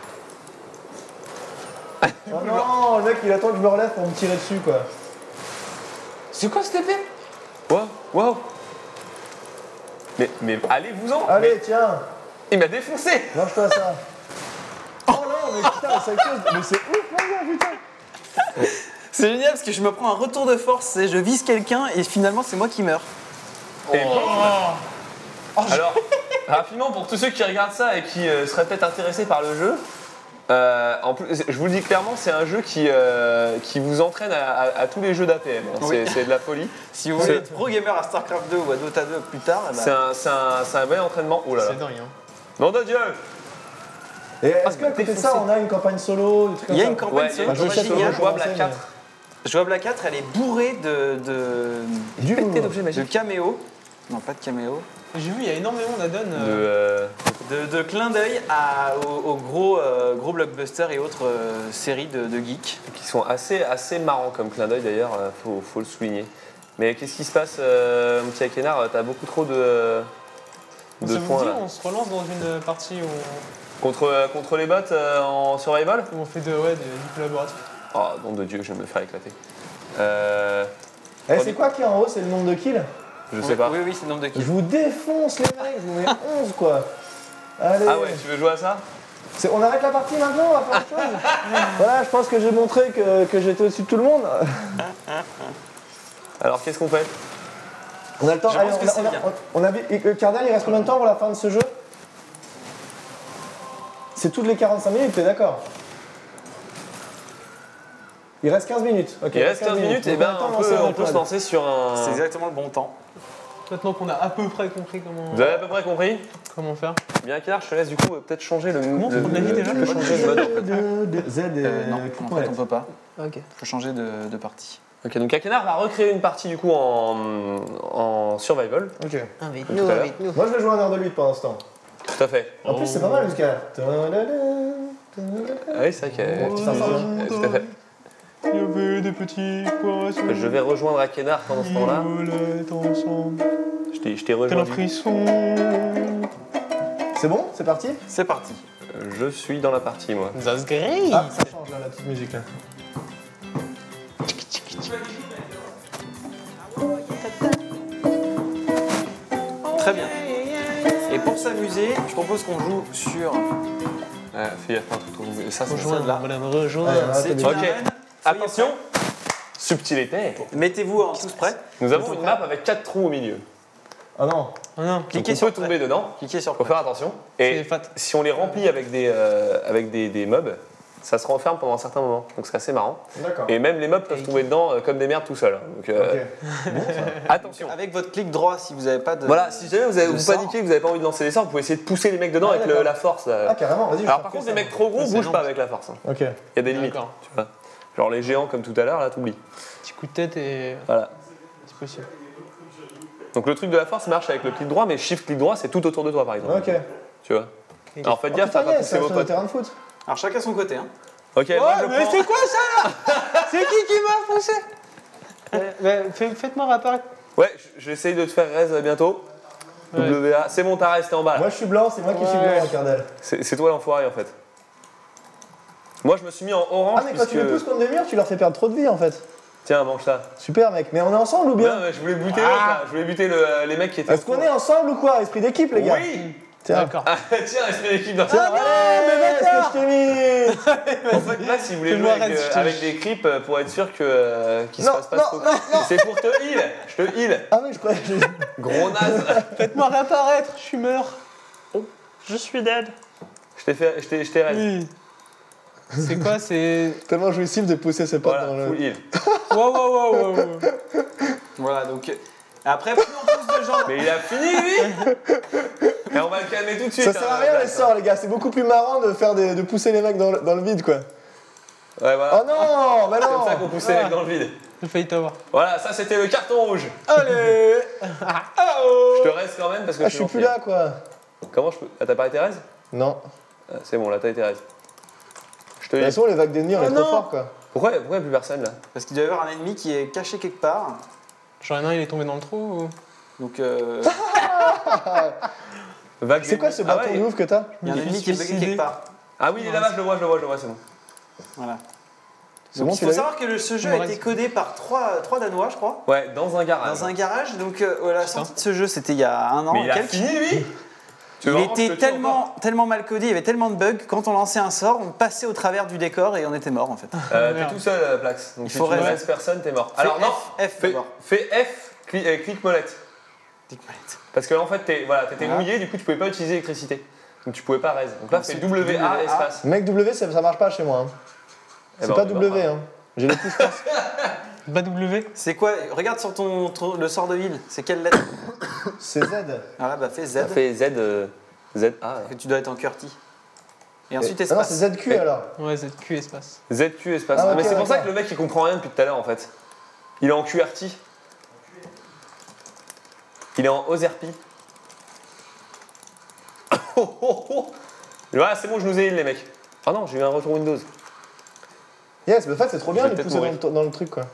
Oh non, le mec il attend que je me relève pour me tirer dessus quoi. C'est quoi cette épée? Wow, wow. Mais, mais allez-vous-en. Allez, tiens, Il m'a défoncé. lâche-toi ça. Oh non, mais putain, c'est quelque chose. Mais c'est ouf, mon gars, putain. C'est génial parce que je me prends un retour de force et je vise quelqu'un et finalement c'est moi qui meurs. Et boum. Alors, rapidement, pour tous ceux qui regardent ça et qui euh, seraient peut-être intéressés par le jeu, euh, en plus, je vous le dis clairement, c'est un jeu qui, euh, qui vous entraîne à, à- à tous les jeux d'A P M. hein. Oui. C'est c'est de la folie. Si vous voulez être pro gamer à StarCraft deux ou à Dota deux plus tard, eh ben, C'est un, c'est un, c'est un bon entraînement. Oh là là. C'est dingue, hein. Nom de Dieu. Et est-ce qu'à côté de ça, défoncé. on a une campagne solo, des trucs comme il y a ça une campagne Ouais, il y a solo une Bah, je qui est sais, géniale. je jouable à commencer, quatre. Jouable à quatre, elle est bourrée de, de, Du Pété d'objets de magiques. caméos. Non, pas de caméos. J'ai vu, il y a énormément d'add-ons. De, euh, euh, De, de clin d'œil à- aux, aux gros, euh, gros blockbusters et autres euh, séries de, de geeks. qui sont assez, assez marrants comme clin d'œil d'ailleurs, euh, faut, faut le souligner. Mais qu'est-ce qui se passe, euh, mon petit Akenar? T'as beaucoup trop de, de Ça vous points dit, là. on se relance dans une partie où Contre, euh, contre les bots euh, en survival? on, où on fait de, ouais, de- du collaboratif. Oh, nom de Dieu, je vais me faire éclater. Euh, Eh, c'est quoi qui est en haut? C'est le nombre de kills? je sais pas. Oui, oui, c'est le nombre de Je kills. vous défonce les mecs, je vous mets onze quoi. Allez. Ah ouais, tu veux jouer à ça? C'est- On arrête la partie maintenant, on va faire autre chose. Voilà, je pense que j'ai montré que, que j'étais au-dessus de tout le monde. Alors qu'est-ce qu'on fait? On a le temps. Je Allez, pense on, que a- c'est on a- bien. on avait. et, euh, Cardinal, il reste combien de temps pour la fin de ce jeu? C'est toutes les quarante-cinq minutes, t'es d'accord? Il reste quinze minutes. Ok, Il reste quinze minutes, et Donc, ben attend on de peut, lancer on un peut se étoile. lancer sur C'est un. exactement le bon temps. Maintenant qu'on a à peu près compris comment, Vous avez à peu près compris? comment faire. Bien Akenar, je te laisse du coup euh, peut-être changer le. Comment le- on a dit déjà? Tu peux changer de mode en fait. De- de- Z et Euh, non, clic en fait, molette. on peut pas. Ok. Il faut changer de, de partie. Ok, donc Akenar va recréer une partie du coup en, en survival. Ok. Avec nous, avec nous. Moi, je vais jouer un air de lutte pendant ce temps. Tout à fait. En plus, c'est pas mal jusqu'à. Ah oui, c'est vrai que. Petit ensemble. Euh, Tout à fait. Il y avait des petits poissons. Je vais rejoindre Akenar pendant ce temps-là. Ils volaient ensemble. Je t'ai je t'ai Tel rejoint. un frisson. C'est bon? C'est parti? C'est parti. Je suis dans la partie moi. Das great. Ah, ça change là, la petite musique là. Très bien. Et pour s'amuser, je propose qu'on joue sur. Ouais, fais gaffe, hein, tout, tout. Ça, c'est ça. Rejoindre, là. voilà, rejoindre. Ouais, C'est une Ok. arène. Soyez Attention, prêts. subtilité. Mettez-vous en tous prêts. Nous avons une map avec quatre trous au milieu. Ah non. Oh non, Donc Cliquez on sur peut tomber dedans. Cliquez sur Faut prêt. faire attention. c'est Et fat. si on les remplit avec des, euh, avec des, des mobs, ça se renferme pendant un certain moment. Donc c'est assez marrant. D'accord. Et même les mobs peuvent tomber dedans euh, comme des merdes tout seuls. Donc euh, Ok. attention. Avec votre clic droit, si vous n'avez pas de. Voilà, si jamais vous, avez, de vous sort. paniquez, que vous n'avez pas envie de lancer des sorts, vous pouvez essayer de pousser les mecs dedans Ah, avec le- d'accord. la force. là. Ah, carrément, vas-y. je Alors fais par que contre, ça. les mecs trop gros Ça, c'est bougent long. pas avec la force. hein. Ok. Il y a des limites. D'accord. Tu vois. Genre les géants comme tout à l'heure, là, t'oublies. Petit coup de tête et Voilà. c'est possible. Donc le truc de la force marche avec le clic droit, mais shift clic droit, c'est tout autour de toi, par exemple. Ok. Tu vois. Alors faites gaffe Oh, à putain, pas yes, pousser ça vos reste le potes. terrain de foot. Alors chacun son côté. Hein. Ok, moi je mais prends. c'est quoi ça là? C'est qui qui m'a foncé? Faites-moi réapparaître. Ouais, j- j'essaye de te faire raise bientôt. Ouais. W A, c'est bon, t'as resté en bas. Moi, je suis blanc, c'est moi qui suis Ouais. blanc, Cardel. C'est c'est toi l'enfoiré en fait. Moi je me suis mis en orange Ah, mais quand tu les puisque- pousses contre des murs, tu leur fais perdre trop de vie en fait. Tiens, mange ça. Super, mec. Mais on est ensemble ou Non, bien? mais je voulais buter l'autre là. Je voulais buter le- les mecs qui étaient. Est-ce qu'on est ensemble ou quoi? Esprit d'équipe, les gars. Oui. Tiens. D'accord. Ah, tiens, esprit d'équipe dans Tiens, ça. allez, mais qu'est-ce que je t'ai mis? En fait, là, si vous voulez Fais-moi jouer avec, raise, euh, je te- avec des creeps euh, pour être sûr que euh, qu'ils se Non, passe pas non, trop. non, non. C'est pour te heal. Je te heal. Ah oui, je croyais que j'ai- Gros naze. Faites-moi réapparaître, je suis mort. Je suis dead. Je t'ai fait, je t'ai, je t'ai raise. Oui. C'est quoi? C'est. tellement jouissif de pousser ses potes Voilà, dans full le. heal. Wow, wow, wow, wow, wow. Voilà, donc. euh, Après, plus on pousse de gens. Mais il a fini lui. Et on va le calmer tout de suite. Ça sert hein, à rien Black, les sorts, les gars. C'est beaucoup plus marrant de faire des, de pousser les mecs dans le, dans le vide, quoi. Ouais, voilà. Oh non, bah C'est non. comme ça qu'on poussait les mecs dans le vide. J'ai failli t'avoir. Voilà, ça c'était le carton rouge. Allez. Je te reste quand même parce que Ah, je je suis suis plus là, quoi. là. Comment je peux. Ah, t'as pas été raise? Non. Ah, c'est bon, là t'as été raise. Je te De toute heal. façon, les vagues d'ennemis, on Oh est trop non. fort, quoi. Pourquoi il n'y a plus personne là? Parce qu'il doit y avoir un ennemi qui est caché quelque part. Genre, un, il est tombé dans le trou ou. Donc, euh, Vague C'est quoi ce Ah bâton ouais, de ouf que t'as? il y a un Il est ennemi qui est bugué suicidé. quelque part. Ah oui, il est là-bas, je le vois, je le vois, je le vois, c'est bon. Voilà. C'est Donc, bon, il tu faut l'as savoir que le- ce jeu Il me a été reste- codé par trois, trois Danois, je crois, Ouais, dans un garage. dans un garage. Donc, euh, la sortie de ce jeu, c'était il y a un an. Mais il a quelques. fini lui. Tu Il veux vraiment que je était te tue tellement, tellement mal codé, il y avait tellement de bugs. Quand on lançait un sort, on passait au travers du décor et on était mort en fait. Euh, Merde. t'es tout seul, euh, Plax. Donc Il si faut tu ne rester- restes personne, t'es mort. Fais Alors non, F, F fais, d'abord. fais F, cli- euh, clique molette. Dickmate. Parce que en fait, t'es voilà, t'étais Voilà. mouillé, du coup, tu pouvais pas utiliser l'électricité. Donc tu pouvais pas raise. Donc là, fais Ensuite, W A W A. espace. Mec, W, ça, ça marche pas chez moi. Hein. Eh C'est ben, pas on est W, mort, hein. J'ai les touches force. Pas W. C'est quoi? Regarde sur ton, ton- le sort de heal. C'est quelle lettre? C'est Z. Ah là, bah fais Z. Ça fait Z, euh, Z A. Que tu dois être en QWERTY. Et ensuite Ah non, espace. c'est Z Q Et- alors. Ouais, Z Q espace. Z Q espace. Ah, Ah, mais ok, c'est pour ça d'accord. que le mec il comprend rien depuis tout à l'heure en fait. Il est en QWERTY. Il est en OZERPy. Oh, oh, oh. Voilà, c'est bon, je nous ai heal les mecs. Ah non, j'ai eu un retour Windows. Yes, mais en fait, c'est trop bien Je de vais les pousser peut-être dans le, dans le truc, quoi.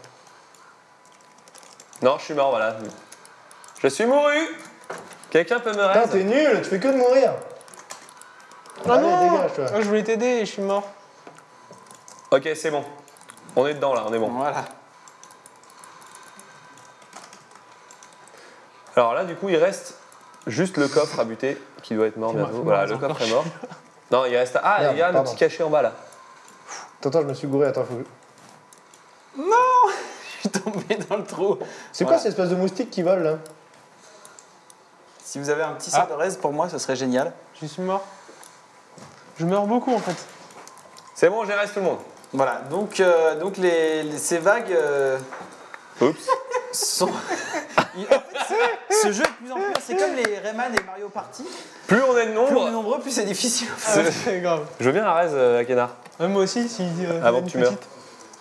Non, je suis mort, voilà. Je suis mouru. Quelqu'un peut me Putain, raise? t'es nul, tu fais que de mourir. Ah Allez, non dégage, toi. Ah, je voulais t'aider et je suis mort. Ok, c'est bon. On est dedans là, on est bon. Voilà. Alors là, du coup, il reste juste le coffre à buter qui doit être mort Fais-moi- bientôt. fais-moi Voilà, un le encore. coffre est mort. Non, il reste. Ah, Merde, il y a le pardon. petit cachet en bas là. Attends, attends, je me suis gouré, attends, faut que... Je suis tombé dans le trou. C'est Voilà. quoi cette espèce de moustique qui vole, là? Si vous avez un petit sort Ah. de raise, pour moi, ce serait génial. Je suis mort. Je meurs beaucoup en fait. C'est bon, j'ai reste tout le monde. Voilà, donc, euh, donc les, les- ces vagues euh, Oups. sont. Il- en fait, c'est- ce jeu est de plus en plus. C'est comme les Rayman et Mario Party. Plus on est de Plus on est nombre. nombreux, plus c'est difficile. Ah, c'est grave. Je veux bien la raise à Kenard. Ouais, moi aussi, si. Euh, Avant une que tu meurs. petite.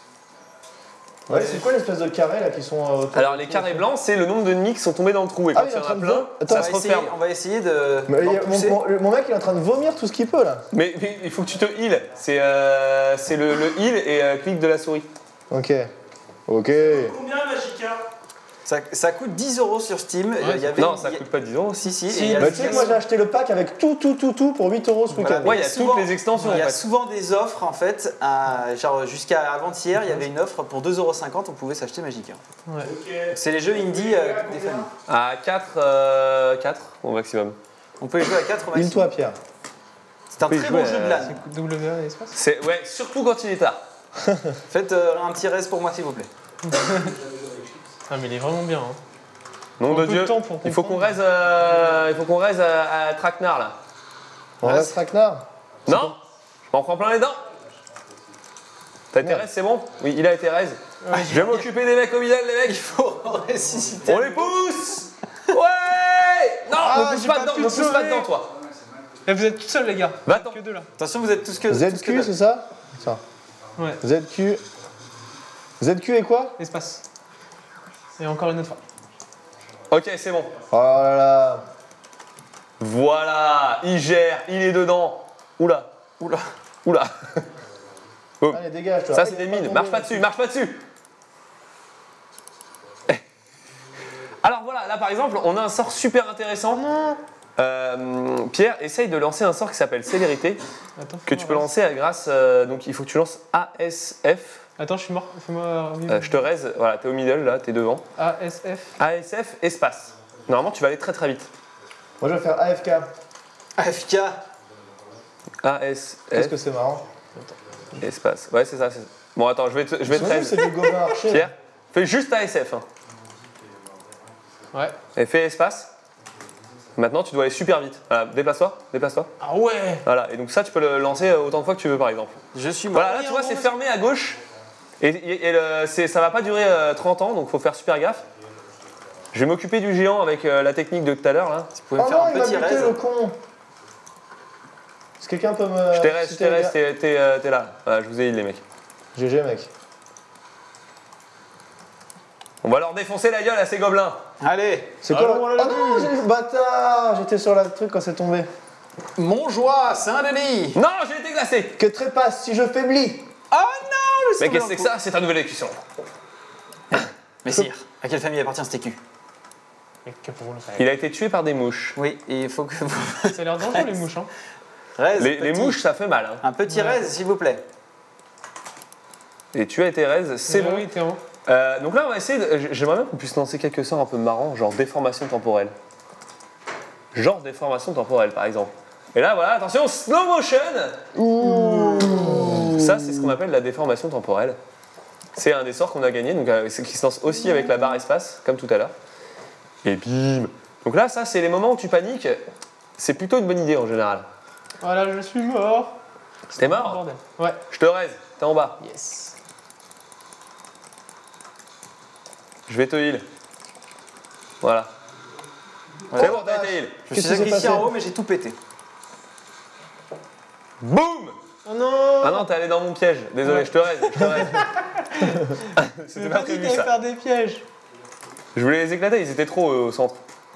Ouais, c'est quoi l'espèce de carré, là, qui sont... euh, autour- Alors les carrés blancs, c'est le nombre de nids qui sont tombés dans le trou. Et Ah quand oui, il y en en train a de plein, vo- Attends, on, ça va se essayer, referme. on va essayer de. Mais il y a- d'en mon, pousser. mon- le- mon mec, il est en train de vomir tout ce qu'il peut, là. Mais, mais il faut que tu te heal. C'est euh, c'est le, le heal et euh, clic de la souris. Ok. Ok. Combien Magica? Ça, ça coûte dix euros sur Steam. il y avait, Non, ça il y a- coûte pas dix euros. Si, si. Si, et il y a- Bah, tu sais que moi, j'ai acheté le pack avec tout, tout, tout, tout pour huit euros ce Voilà. week-end. Ouais, il y a souvent- toutes les extensions Il y en a fait. souvent des offres en fait, à- genre jusqu'à avant-hier, il y avait une offre pour deux euros cinquante, on pouvait s'acheter Magica. Ouais. Ok. C'est les jeux indie euh, des familles. À quatre, euh, quatre au maximum. On peut les jouer à quatre au maximum. Île-toi, Pierre. C'est un peut y très jouer bon jeu à- de LAN. C'est W A espace. C'est ouais, surtout quand il est tard. Faites euh, un petit raise pour moi s'il vous plaît. Ah, mais il est vraiment bien. Hein. Nom Un de peu de Dieu. temps pour Il faut qu'on comprendre. raise, euh, il faut qu'on raise à, à Traquenard là. On Ouais, reste c'est- traquenard. Non, je m'en prends plein les dents. T'as été Merde. raise, c'est bon? Oui, il a été raise. Je vais m'occuper des mecs au middle, les Il mecs. faut ressusciter. On les pousse. Ouais. Non, Ah, ne pousse j'ai pas pas dedans, pu ne te pousse pas sauver. dedans, toi. Et vous êtes tout seuls, les gars. Va-t'en. Que deux là. Attention, vous êtes tous que tous que Z Q, deux. c'est ça? Ça. Ouais, Z Q. Z Q et quoi? espace. Et encore une autre fois. Ok, c'est bon. Oh là là. Voilà, il gère, il est dedans. Oula, Oula. oula. Allez, dégage, toi. Ça, Ah, c'est il des est mines. tombé, Marche pas là. dessus, marche pas dessus. Alors voilà, là par exemple, on a un sort super intéressant. Euh, Pierre, essaye de lancer un sort qui s'appelle Célérité, Attends, que fais-moi tu peux raise. lancer grâce. euh, donc il faut que tu lances A S F. Attends, je suis mort. Fais-moi revivre. Euh, je te raise, voilà, t'es au middle là, t'es devant. A S F. A S F, espace. Normalement, tu vas aller très très vite. Moi, je vais faire A F K. A F K. A S Qu'est-ce F, que c'est marrant? espace. Ouais, c'est ça. c'est- Bon, attends, je vais te, je vais te Sinon, raise. c'est du gobelin archer. Pierre, fais juste A S F. Hein. Ouais. Et fais espace. Maintenant, tu dois aller super vite. Voilà, déplace-toi, déplace-toi. Ah ouais. Voilà, et donc ça, tu peux le lancer autant de fois que tu veux, par exemple. Je suis mort. Voilà, là, tu vois, c'est fermé à gauche. Et, et- et le- c'est- ça va pas durer euh, trente ans, donc faut faire super gaffe. Je vais m'occuper du géant avec euh, la technique de tout à l'heure, là. Vous pouvez Oh me faire non, un il m'a petit buté, raise. le con. Est-ce que quelqu'un peut me... Je t'ai reste, je citer t'ai les reste, gars t'es t'es, euh, t'es là. Voilà, je vous ai heal, les mecs. G G, mec. On va leur défoncer la gueule à ces gobelins. Allez. C'est quoi? Allons, Oh allons, non, j'ai... Bâtard. J'étais sur la truc quand c'est tombé. Montjoie, Saint-Denis. Non, j'ai été glacé. Que trépasse si je faiblis. Oh non, le Mais qu'est-ce que c'est que ça? C'est ta nouvelle écusson. Messire, à quelle famille appartient ce T Q? Mais que pour le faire. Il a été tué par des mouches. Oui, et il faut que vous. Ça a l'air dangereux, les mouches. Hein. Raise, Les, les petit. mouches, ça fait mal. Hein. Un petit Ouais. raise, s'il vous plaît. Et tu as été raise, c'est bon. Oui, t'es en. Euh, donc là, on va essayer. de- J'aimerais bien qu'on puisse lancer quelques sorts un peu marrants, genre déformation temporelle. Genre déformation temporelle, par exemple. Et là, voilà, attention, slow motion. Ça, c'est ce qu'on appelle la déformation temporelle. C'est un des sorts qu'on a gagné, donc euh, c'est- qui se lance aussi avec la barre espace, comme tout à l'heure. Et bim, Donc là, ça, c'est les moments où tu paniques. C'est plutôt une bonne idée en général. Voilà, je suis mort. T'es mort? Bordel. Ouais. Je te raise, t'es en bas. Yes. Je vais te heal. Voilà. C'est bon, t'as été heal. Je Qu'est-ce suis qui s'est sacrifié en passé haut, mais j'ai tout pété. Boum! Oh non. Ah non, t'es allé dans mon piège. Désolé, Ouais. je te raise, je te raise. C'était C'était pas prévu ça. faire des pièges. Je voulais les éclater, ils étaient trop euh, au centre.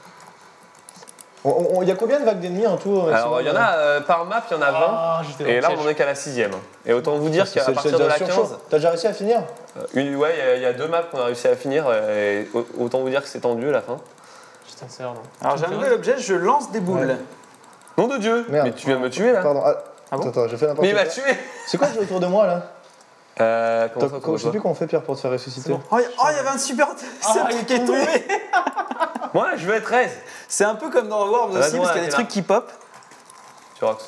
Il y a combien de vagues d'ennemis en tout euh, Alors, Simon il y en a euh, par map, il y en a vingt. Ah, j'étais dans Et le là, on piège. en est qu'à la sixième. Et autant vous dire C'est- qu'à c'est- partir c'est de la déjà surchaud. quinze, T'as déjà réussi à finir? euh, une, ouais, il y a- il y, a deux maps qu'on a réussi à finir. Et au- autant vous dire que c'est tendu à la fin. Putain, c'est hard. Alors j'ai un nouvel objet, je lance des boules. Ouais. Nom de Dieu! Merde. Mais tu viens de me tuer là? Pardon. Ah, Ah bon attends, attends, j'ai fait n'importe Mais il quoi. m'a tué! C'est quoi le jeu autour de moi là? Euh, comment Attends, ça, comment Je sais plus ça comment on fait Pierre pour te faire ressusciter. bon. Oh, il y- oh, il y avait un super Ah, il il est qui est tombé. tombé. Moi, je veux être raise. C'est un peu comme dans Worms Vas-y, aussi, parce moi, qu'il y a des t'es trucs là. qui pop. Tu rox.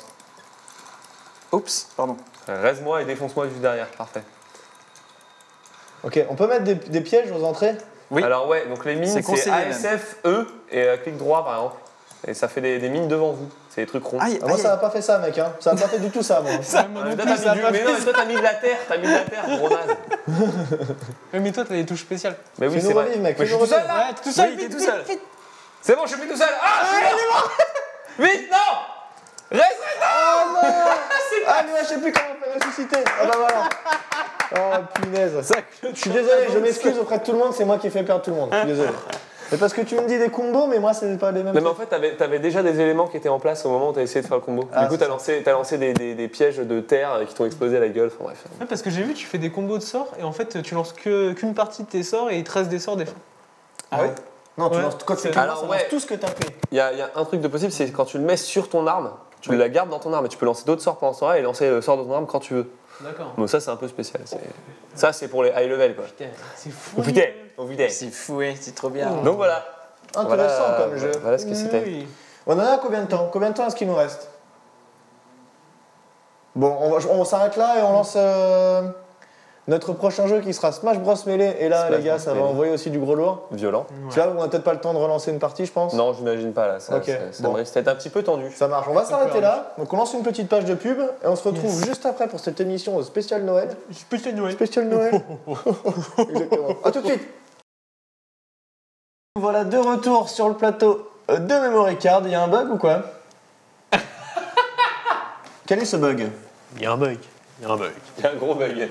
Oups, pardon. Raise-moi et défonce-moi juste derrière. Parfait. Ok, on peut mettre des, des pièges aux entrées? Oui. Alors, ouais, donc les mines, C'est c'est conseillé, A S F, E et euh, clic droit par exemple. Et ça fait des, des mines devant vous. C'est des trucs ronds. Aïe, Ah, moi aïe, ça n'a pas fait ça mec, hein. Ça n'a pas fait du tout ça moi. Ça, moi Euh, non toi, plus, t'as ça a mis du- pas mais fait non, mais ça. toi t'as mis de la terre, t'as mis de la terre, gros naze. Ouais, mais toi, t'as des touches spéciales. Mais oui, Fais-nous c'est vrai. revivre, mec, Mais je suis fais-nous tout seul revivre. là. Ouais, tout seul, Oui, t'es vite, tout vite, seul. vite. C'est bon, je suis plus tout seul. Ah, je suis mort. Vite, non. Reste, Ah mais je sais plus comment on fait ressusciter. Ah bah voilà. Oh punaise. Je suis désolé, je m'excuse auprès de tout le monde, c'est moi qui ai fait perdre tout le monde. Je suis désolé. C'est parce que tu me dis des combos, mais moi c'est pas les mêmes. Non mais en fait t'avais, t'avais déjà des éléments qui étaient en place au moment où t'as essayé de faire le combo. Ah, du coup c'est t'as ça. lancé, t'as lancé des, des, des pièges de terre qui t'ont explosé à la gueule. Enfin bref. Ouais, parce que j'ai vu, tu fais des combos de sorts et en fait, tu lances que- qu'une partie de tes sorts et il te reste des sorts des fois. Ah oui. Non, tu Ouais. lances quand tu C'est- commences, Alors, ça ouais. lance tout ce que t'as fait. Il y a, il y a un truc de possible, c'est quand tu le mets sur ton arme, tu Oui. la gardes dans ton arme et tu peux lancer d'autres sorts pendant ce temps-là et lancer le sort de ton arme quand tu veux. D'accord. Donc ça c'est un peu spécial. c'est- Ça c'est pour les high level quoi. Putain, c'est fou. Oh putain, oh putain. C'est fou, ouais, c'est trop bien. Donc voilà. Intéressant Voilà, comme jeu. Voilà ce que c'était. Oui. On en a combien de temps? Combien de temps est-ce qu'il nous reste? Bon, on, va- on s'arrête là et on lance euh, notre prochain jeu qui sera Smash Bros Melee. Et là, Smash les gars, Bros ça va Melee. envoyer aussi du gros lourd. Violent. C'est là où on n'a peut-être pas le temps de relancer une partie, je pense. Non, j'imagine pas là. Ça, Ok, ça, ça bon. me risque d'être un petit peu tendu. Ça marche. On va s'arrêter peu là. Donc on lance une petite page de pub et on se retrouve Yes. juste après pour cette émission spéciale Noël. Spécial Noël. Spécial Noël. Exactement. A tout de suite. Voilà, de retour sur le plateau de Memory Card. Il y a un bug ou quoi? Quel est ce bug? Il y a un bug. Il y a un bug. Il y a un gros bug.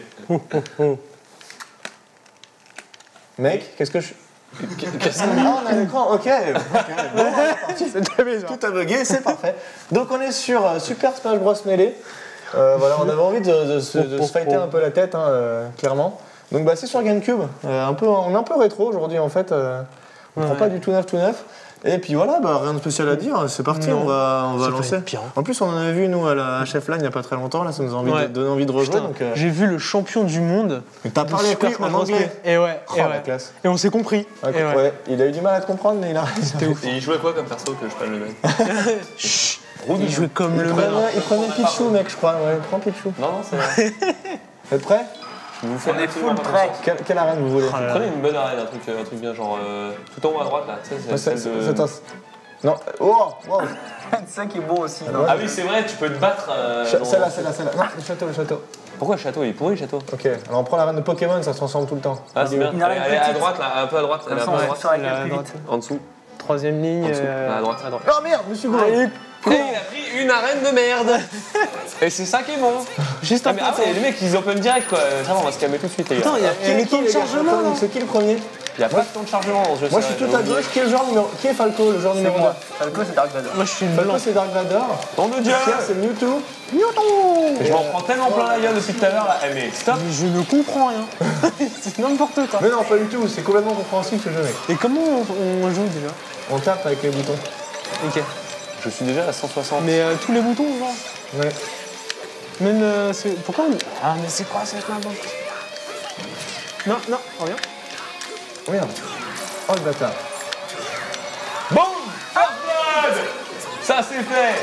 Mec, qu'est-ce que je... Qu'est-ce Ah, on a l'écran, ok. Ok. Bon, on est parti. Tout a bugué, c'est parfait. Donc on est sur euh, Super Smash Bros Melee. Euh, voilà, on avait envie de, de se, de se fighter un peu la tête, hein, euh, clairement. Donc bah, c'est sur GameCube. Euh, un peu, on est un peu rétro aujourd'hui en fait. Euh, on ne prend Ouais. pas du tout neuf tout neuf. Et puis voilà, bah, rien de spécial à dire. C'est parti, Non. on va, on va Ça lancer. va être pire, hein. En plus, on en avait vu nous à la H F Line il n'y a pas très longtemps. Là, ça nous a envie Ouais. de, donné envie de rejouer. Putain, donc, euh, j'ai vu le champion du monde. t'as de parlé avec Super lui Smash en Bros. anglais. Et ouais, Oh, et la ouais. classe. Et on s'est compris. Ouais, Et ouais. ouais, il a eu du mal à te comprendre, mais il a C'était ouf. Et il jouait quoi comme perso que je prenne le mec Chut. Il jouait comme Il le prenait, malin. il prenait Pichou, mec, je crois. Ouais, prends Pichou. Non, non, c'est vrai. Vous êtes prêts? Je vous fais On est absolument full pas prêt. confiance. Quelle, quelle arène vous voulez? Oh là là. Prenez une bonne arène, un truc, un truc bien, genre euh, tout en haut à droite là. Tu sais, c'est Ouais, c'est- celle de- c'est- c'est un- Non, oh, wow. C'est ça qui est beau aussi. non. Ah oui, c'est vrai, tu peux te battre. euh, Cha- dans- Celle-là, celle-là, celle-là. Non, le château, le château. Pourquoi le château? Il est pourri le château. Ok, alors on prend l'arène de Pokémon, ça se transforme tout le temps. Ah, c'est bien. Une Allez, arène allez, à petite. droite là, un peu à droite. Allez, un peu à on droite. sur la La carte plus droite. vite. En dessous. Troisième ligne. En dessous, euh, à droite. À droite. Oh merde, monsieur Gourou. Et il a pris une arène de merde. Et c'est ça qui est bon. Juste Ah un mais peu. ah ouais, les mecs ils open direct quoi. Ça va, on va se calmer tout de suite les gars. Attends, il y a- il y a le temps de chargement là. C'est qui le premier? Il y a pas de temps de chargement dans ce jeu. Moi, je suis tout à gauche. Qui est le genre numéro... Qui est Falco, le genre numéro deux? Falco, c'est Dark Vador. Moi je suis une Falco, blanche. c'est Dark Vador. Nom de Dieu. Pierre, c'est Mewtwo. Et je m'en prends tellement plein la gueule depuis tout à l'heure là. Eh mais stop. Mais je ne comprends rien. C'est n'importe quoi. Mais non, pas du tout, c'est complètement compréhensible ce jeu, mec. Et comment on, on joue déjà? On tape avec les boutons. Ok. Je suis déjà à cent soixante. Mais euh, tous les boutons, genre. Ouais. Même. euh, c'est- Pourquoi on... Ah, mais c'est quoi cette map? Non, non, reviens. Merde. Oh le bâtard. Boum. Upload. Ça c'est fait.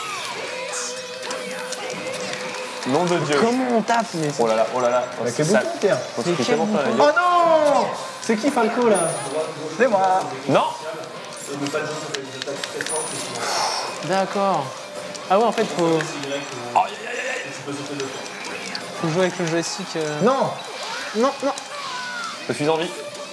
Nom de Dieu. Comment on tape? Mais c'est- Oh là là, oh là là. Oh, Avec c'est les sale. boutons, Pierre. On se fait tellement plein la Oh gueule. non! C'est qui Falco là? C'est moi. Non. Et ne pas dire que les attaques très fortes, sinon. D'accord. Ah ouais, en fait, faut, C'est Y. Oh, aïe aïe aïe aïe. Tu peux sauter dessus. faut jouer avec le joystick. euh. Non. Non, non. Je suis en vie.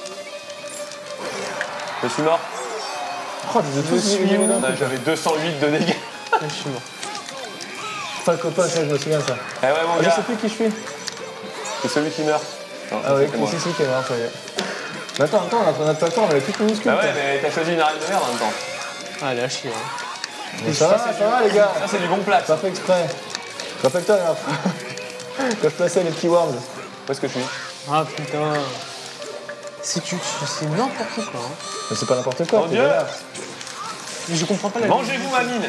Je suis mort. Oh, je Je suis où? Ah, J'avais deux cent huit de dégâts. Je suis mort. Enfin, le copain, ça, je me souviens de ça. Eh ouais, mon Ah, je gars, sais plus qui je suis. c'est celui qui meurt. Non, Ah oui, c'est moi. c'est si qui est mort, ça y est. Mais attends, attends, on a pas le temps, on avait plus de minuscules. Ah ouais, mais t'as choisi une arène de merde en même temps. Ah, elle est à chier. Hein. Mais ça va, ça va, les gars. Ça, c'est du bon plat. Pas fait exprès. Rappelle-toi, la dernière fois, quand je plaçais les petits worms. Où est-ce que je suis? Ah putain. C'est tu, tu- c'est n'importe quoi. Hein. Mais c'est pas n'importe quoi. Mon t'es Dieu. là. Mais je comprends pas la Mangez-vous ma mine.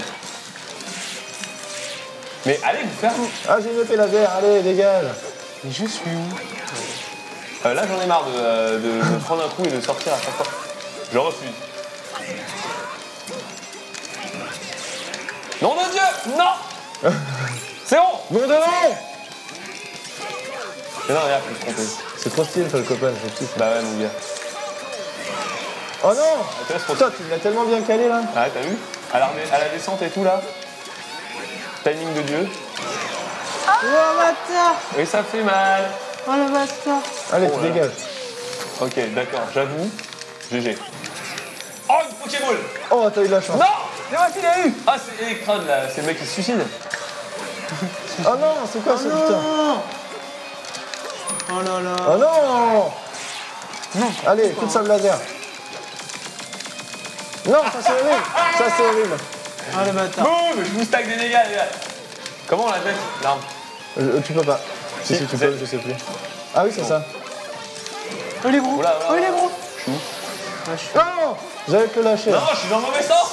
Mais allez vous faire. Ah, j'ai une épée laser, allez, dégage. Mais je suis où? Euh, là, j'en ai marre de, euh, de me prendre un coup et de sortir à chaque fois. Je refuse. Nom de Dieu! Non! C'est bon! Bon de nom. Mais non, regarde, je me suis trompé. C'est trop stylé, toi, le copain, je kiffe. Bah ouais, mon gars. Oh non. Ah, tu vois, c'est pour ça. Putain, tu l'as tellement bien calé, là. Ah, t'as vu? À la, à la descente et tout, là. Timing de Dieu. Oh bâtard! Et ça fait mal. Oh le bâtard! Allez, Oh tu là là. dégages. Ok, d'accord, j'avoue. G G. Oh, une Pokéball! Oh, t'as eu de la chance. Non! C'est moi qui l'ai eu! Ah, c'est Electrode, là. C'est le mec qui se suicide. Oh non, c'est quoi ce putain? Non! Oh là là! Oh non. Non! Allez, coup de sable laser. Non, ça c'est horrible. Ça c'est horrible. Oh le bâtard! Boum! Je vous stack des dégâts, les gars. Comment on la jette, l'arme? Euh, tu peux pas. Si, Si, si, tu c'est- peux, je sais plus. Ah oui, c'est ça. Oh il est gros! Oula, oula, Oh il est oula. gros! Je suis où? Ah, je suis... Non. J'avais que le lâcher. Non, je suis dans le mauvais sens!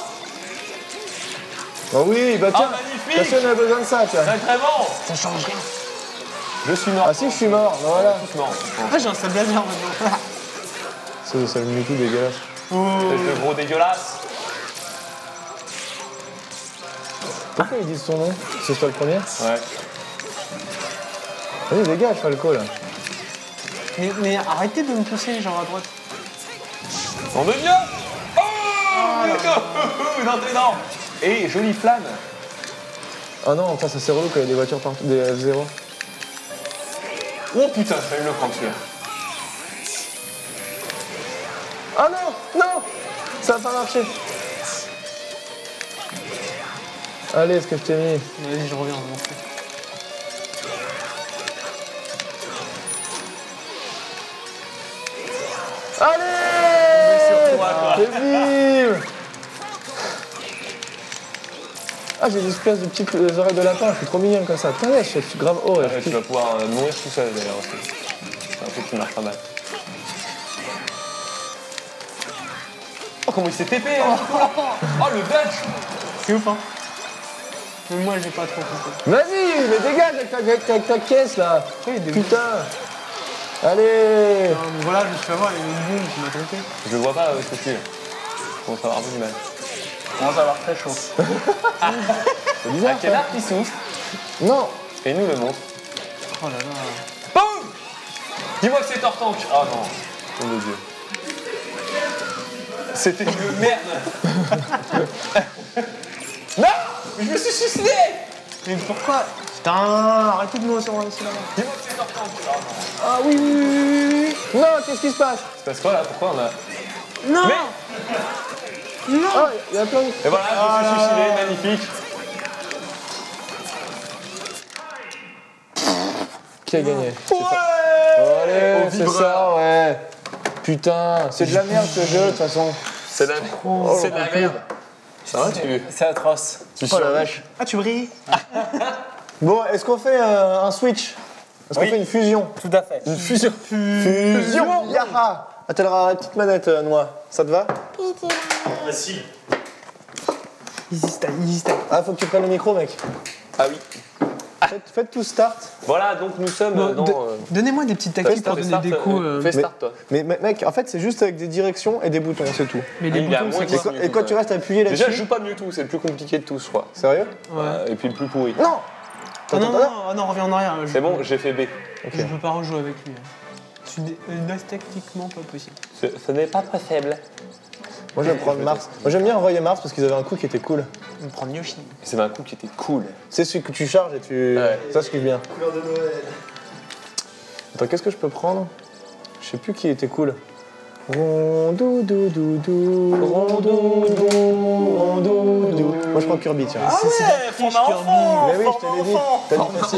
Oh oui, bah tiens. Ah, magnifique. Parce qu'on a besoin de ça, tiens. Très très bon! Ça change rien! Je suis mort. Ah si, je suis mort. Bah voilà. Tous morts. Ah j'ai un sable laser maintenant! C'est ça me tout dégueulasse. C'est le gros dégueulasse. Pourquoi ils disent ton nom? C'est toi le premier? Ouais. Vas-y, dégage, Falco, là. Mais, mais arrêtez de me pousser genre à droite! Nom de Dieu! Oh! Dans tes dents! Et jolie flamme! Oh non, putain, ça c'est relou quand il y a des voitures partout, des F zéro. Oh putain, j'ai failli le prendre celui-là. Oh non, non. Ça va pas marcher. Allez, ce que je t'ai mis. Vas-y je reviens, mon frère. Allez. sur toi, quoi. Et bim. Ah, j'ai des espèces de petites euh, oreilles de lapin, je suis trop mignon comme ça. Putain, ouais, je suis grave haut. là, je Ouais, tu kiffe. vas pouvoir euh, mourir tout seul d'ailleurs aussi. C'est un truc qui marche pas mal. Oh, comment il s'est T P hein. Oh, le dodge! C'est ouf hein? Mais moi j'ai pas trop compris. Vas-y, mais dégage avec ta, avec ta, avec ta caisse là. Oui, des Putain. Allez. Non, mais voilà, je me suis fait avoir, il y a une boule qui m'a trompé. Je vois pas où est-ce que tu es. Je commence à avoir un peu du mal. Je commence à avoir très chaud. C'est À bizarre quel ça. arc il souffle? Non. Et nous le montre. Oh là là. Boum! Dis-moi que c'est Tortank. Oh non. Nom de Dieu. C'était une merde. Non! Mais je me suis suicidé! Mais pourquoi? Putain, arrêtez de me sur là. Dis-moi que c'est Tortank. Oh non. Ah oui, oui, oui, oui, oui. Non, qu'est-ce qui se passe? C'est parce quoi là? Pourquoi on a. Non! Mais. Non! Oh, il y a plein de... Et voilà, je me suis suicidé, magnifique. Qui a gagné? Ouais! Allez, Au c'est vibreur. ça, ouais. Putain, c'est de la merde ce jeu de toute façon. C'est de la, c'est de la merde. Ça va, tu. C'est atroce. Tu Oh la vache. Ah, tu brilles? Bon, est-ce qu'on fait euh, un switch? Est-ce qu'on Oui. fait une fusion? Tout à fait. Une fusion. Fusion. Yaha. Ah, t'as la petite manette, euh, Noix. Ça te va? Si. Easy style, easy style. Ah, faut que tu prennes le micro, mec. Ah oui. Faites, faites tout start. Voilà, donc nous sommes Bon, dans. de- euh, Donnez-moi des petites tactiques pour fais donner start, des coups. euh, euh, Fais start, toi. Mais me- mec, en fait, c'est juste avec des directions et des boutons, c'est tout. Mais les Il y a boutons, moins c'est de- quoi? Et quand tu restes appuyé Déjà, je là-dessus... joue pas mieux tout, c'est le plus compliqué de tous, je crois. Sérieux? Ouais. Euh, Et puis le plus pourri. Non. Ah non, Attends, non, attends, non, ah non, reviens en arrière. Je- C'est bon, j'ai fait B. Je peux pas rejouer avec lui. hein. Je suis dé- euh, techniquement pas possible. Ce, ce n'est pas très faible. Moi, je vais prendre Mars. Moi, j'aime bien envoyer Mars parce qu'ils avaient un coup qui était cool. On va prendre Yoshi. C'est un coup qui était cool. C'est celui que tu charges et tu. Ouais. Ça, ce qui est bien. Couleur de Noël. Attends, qu'est-ce que je peux prendre? Je sais plus qui était cool. Rondoudou, rondoudou, rondoudou. Moi, je prends Kirby, tiens. Ah ouais, format enfant. Mais oui, je te l'ai dit. T'as dit facile.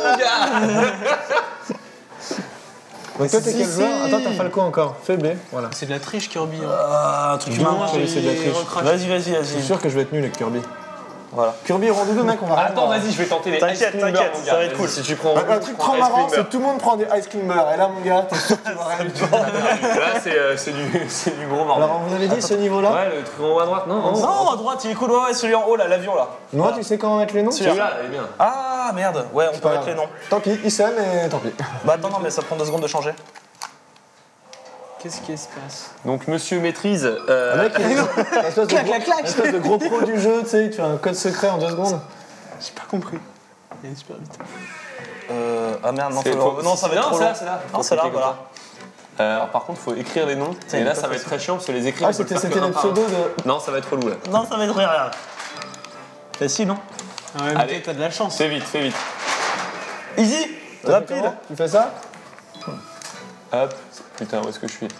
Donc toi, t'es quel joueur? Attends, t'as Falco encore. Fais B, voilà. C'est de la triche, Kirby. Hein. Ah, un truc humain. Non, c'est de la triche. Vas-y, vas-y, Je suis vas-y. sûr que je vais être nul avec Kirby. Voilà. Kirby et Rondoudou, mec, on va rien Attends, voir. vas-y, je vais tenter les T'inquiète, Ice Climber, t'inquiète, mon ça gars. va être Vas-y, cool. Si tu prends. Un, un truc trop Ice marrant, Climber. c'est que tout le monde prend des Ice Climber. Et là, mon gars, t'es sûr que tu vas rien du tout. Là, c'est euh, c'est du, c'est du gros bordel. Alors, on vous avait dit ce niveau-là? Ouais, le truc en haut à droite, non, non. Non, à droite, il est cool. Ouais, ouais, celui en haut, là, l'avion, là. Moi, tu sais comment mettre les noms? Celui-là, elle est bien. Ah, merde. Ouais, on peut Pas mettre grave. les noms. Tant pis, il sonne et tant pis. Bah, attends, non, mais ça prend deux secondes de changer. Qu'est-ce qui se passe? Donc, monsieur maîtrise. euh, Le mec, il est une espèce de Clac, gros- clac, clac. une espèce de gros pro du jeu, tu sais, tu as un code secret en deux secondes. J'ai pas compris. Il est super vite. Euh. Ah, merde, non, c'est- faut- faut- non, ça va être non, trop c'est long. là, c'est là. Non, Faut c'est là, cliquer comme voilà. ça. Euh, alors, par contre, il faut écrire les noms. Ça, Et il là, est ça pas va être facile. très chiant parce que les écrire. Ah, on peut c'était le faire c'était que le un par un. pseudo de. Non, ça va être relou là. Non, ça va être rien. Facile, non? Ah ouais, Allez. mais t'as de la chance. Fais vite, fais vite. Easy. Rapide. Comment Tu fais ça? Hop. Putain, où est-ce que je suis?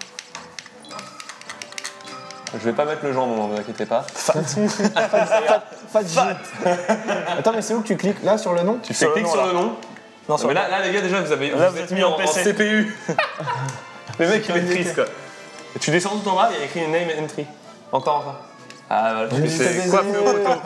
Je vais pas mettre le jambon, ne vous inquiétez pas. Fat J. Attends, mais c'est où que tu cliques? Là, sur le nom? Tu Sur fais le clic nom, sur là. le nom. Non, sur Mais là, là, les gars, déjà, vous avez Là, vous êtes mis en, en C P U. Le mec, il maîtrise quoi. Et tu descends tout en bas, il y a écrit une name entry. Encore, encore. Ah, voilà, J'ai tu dit fais baiser. coiffe le poteau.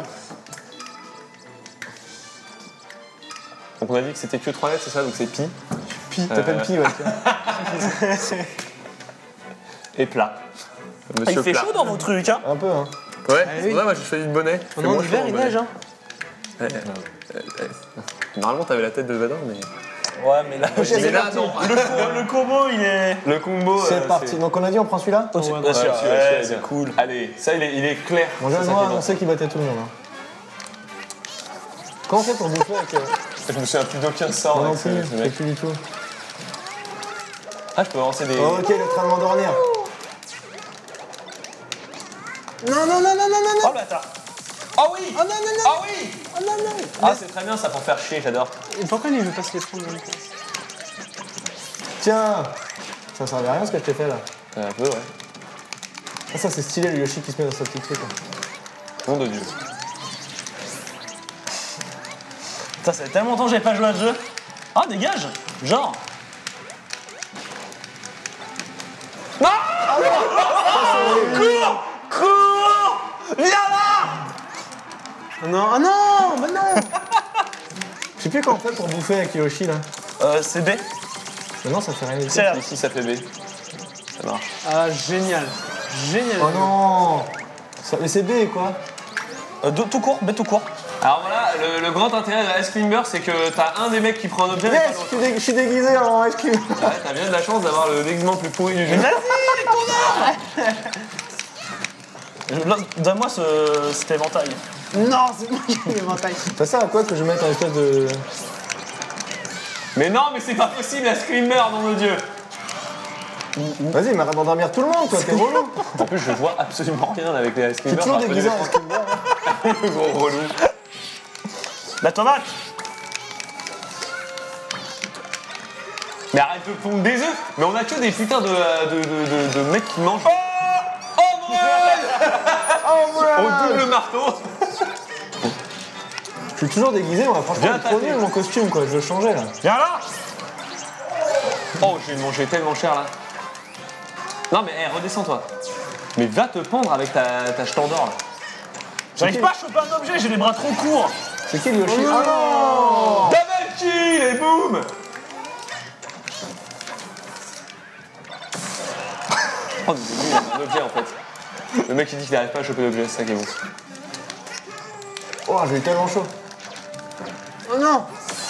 Donc, on a dit que c'était que trois lettres, c'est ça? Donc, c'est pi. Pi, t'appelles Euh, Pi, ouais. tiens. Et plat. Ah, Monsieur il fait plat. chaud dans vos trucs, hein. Un peu, hein. Ouais, Ah c'est oui. pour ça, moi, j'ai choisi le bonnet. On C'est est en moins hiver, chaud, il bonnet. neige, hein. Ouais, ouais, ouais. Normalement, t'avais la tête de Vador, mais. Ouais, mais là, Mais là, non. le, co- le combo, il est. Le combo. C'est euh, parti. Donc, on a dit, on prend celui-là? Au-dessus. Ouais, Bien sûr, Ouais, celui-là, celui-là, ouais, il est c'est bien. cool. Allez, ça, il est, il est clair. Bon, C'est ça qui est moi, bien. on sait qu'il battait tout le monde. Hein. Comment on fait pour bouffer avec. euh, Je me souviens plus d'aucun sort Moi non avec ce, plus, ce je sais mec. plus du tout. Ah, je peux lancer des. Oh, ok, il est en train de m'endormir. Non, non, non, non, non, non, non. Oh, bâtard. Oh oui Oh non, non, non. Oh oui Oh non, non. Ah, c'est très bien ça pour faire chier, j'adore. Et pourquoi il veut pas se les prendre dans le place? Tiens! Ça servait à rien ce que je t'ai fait là. Un peu, ouais. Ah, ça, c'est stylé, le Yoshi qui se met dans sa petite truc. Là. Nom de Dieu. Putain, ça fait tellement longtemps que j'avais pas joué à ce jeu. Ah, dégage. Genre. Cours. Cours. Viens là. Oh non, oh non, bah non. Je sais plus comment on fait pour bouffer avec Yoshi là. Euh, c'est B. Mais non, ça fait rien du tout. C'est là. Ici, ça fait B. Ça marche. Ah, génial. Génial. Oh non! Ça- Mais c'est B quoi? Euh, deux- tout court, B tout court. Alors voilà, le, le grand intérêt de la Ice Climber, c'est que t'as un des mecs qui prend un objet, mais Yes! pas Je l'autre. suis, dé- je suis déguisé en ice cream. Ouais, t'as bien de la chance d'avoir le déguisement le plus pourri du jeu. Là, donne-moi ce, cet éventail. Non, c'est moi qui ai l'éventail. Ça sert à quoi que je mette un espèce de. Mais non, mais c'est pas possible, Ice Climber, nom de Dieu. Vas-y, mais arrête d'endormir tout le monde quoi, t'es relou. En plus, je vois absolument rien avec les Ice Je suis Climber. toujours par déguisé en contre, ice cream. hein. le gros relou. La tomate. Mais arrête de pondre des œufs. Mais on a que des putains de, de, de, de, de mecs qui mangent. Oh, oh Noël Oh ouais! Au double marteau. Je suis toujours déguisé, moi franchement, Viens il est trop taper. nul mon costume quoi, je veux changer là. Viens là. Oh, je vais manger tellement cher là. Non mais hey, redescends-toi. Mais va te pendre avec ta, ta d'or là. J'arrive pas à choper un objet, j'ai les bras trop courts. C'est qui le Yoshi? Oh non! Double kill et boum. Oh, mais c'est nul, il y a un objet en fait. Le mec il dit qu'il n'arrive pas à choper l'objet, c'est ça qui est bon. Oh, j'ai eu tellement chaud. Oh non.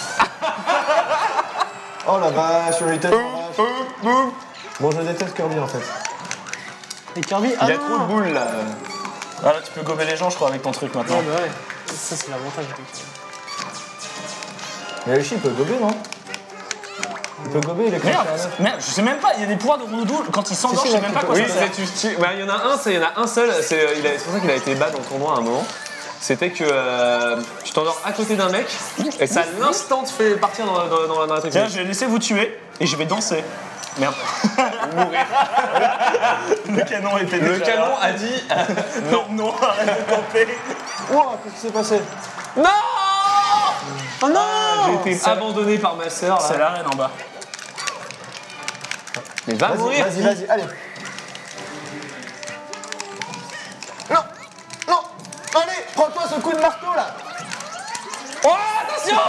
Oh la vache, j'ai eu tellement vache. Bon, je déteste Kirby en fait. Et Kirby, ah Il y a non. trop de boules là. Ah là, tu peux gommer les gens, je crois, avec ton truc maintenant. Ouais, bah ouais. Ça, c'est l'avantage avec Kirby. Mais Yoshi il peut gober, non? peut gober, il est Merde, craché. merde, je sais même pas, il y a des pouvoirs de Rondoudou, quand il s'endort, Si, je si, sais même là, pas quoi Oui, ça sert. c'est- tu- tu- bah, il y en a un, c'est- il y en a un seul, c'est euh, il a- c'est pour ça qu'il a été bas dans le tournoi à un moment. C'était que euh, tu t'endors à côté d'un mec et ça à l'instant te fait partir dans, dans, dans, dans la truc. Tiens, je vais laisser vous tuer et je vais danser. Merde. Mourir. Le canon était Le déjà canon là. a dit Non, non, arrête de camper. Ouah, qu'est-ce qui s'est passé? non. Oh non J'ai été abandonné par ma sœur C'est là. la reine en bas. Mais va Vas-y, mourir. vas-y, vas-y, allez. Non, non, allez, prends-toi ce coup de marteau là. Oh attention.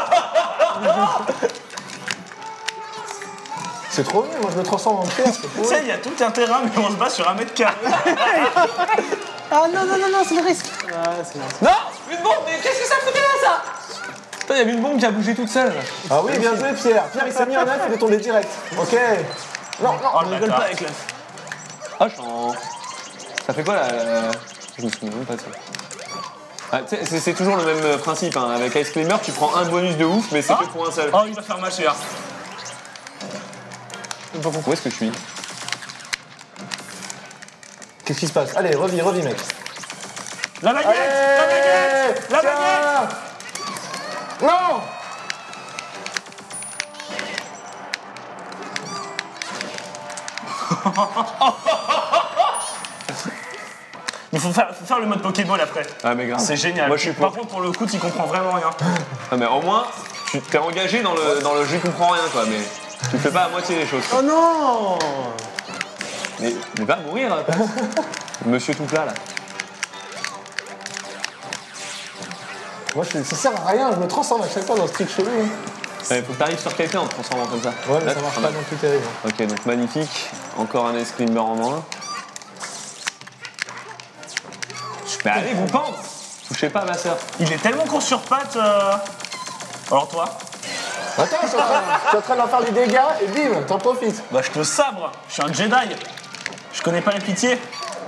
C'est trop nul, moi je me transforme en pierre, c'est Tu pourri. sais, il y a tout un terrain, mais on se bat sur un mètre carré. Ah non, non, non, non, c'est le risque. Ah, c'est le risque. Non, une bombe. Mais qu'est-ce que ça foutait là ça? Putain, il y avait une bombe qui a bougé toute seule. Ah oui, bien joué Pierre. Pierre il s'est mis en neuf, il est tombé direct. Ok. Non, non, Oh, On rigole pas avec la. Ah, je t'en- Ça fait quoi là euh, Je me souviens même pas de ça. Ah, tu sais, c'est c'est toujours le même principe. Hein. Avec Ice Climber, tu prends un bonus de ouf, mais c'est Ah. que pour un seul. Oh, il va faire mal celui-là. Où est-ce que je suis? Qu'est-ce qui se passe? Allez, revis, revis mec. La baguette. La baguette. La baguette. Tiens. Non. Il faut faire, faut faire le mode Pokéball après. Ah, mais grave. C'est génial. Moi, je suis Par pour. contre, pour le coup, tu comprends vraiment rien. Ah, mais au moins, tu t'es engagé dans le, dans le je comprends rien, quoi. Mais tu fais pas à moitié les choses. Oh non. Mais, mais va mourir, là. Monsieur tout plat, là. Moi je, ça sert à rien, je me transforme à chaque fois dans ce truc chelou. hein. Il faut que t'arrives sur quelqu'un en te transformant comme ça. Ouais, mais Là, ça tu marche prends pas mal. non plus terrible. Ok, donc magnifique. Encore un Ice Climber en moins. Mais allez, vous pente. Touchez pas à ma sœur. Il est tellement court sur pattes. euh. Alors toi? Attends, je suis en train, je suis en train d'en faire des dégâts et bim, t'en profites. Bah je te sabre. Je suis un Jedi. Je connais pas les pitiés.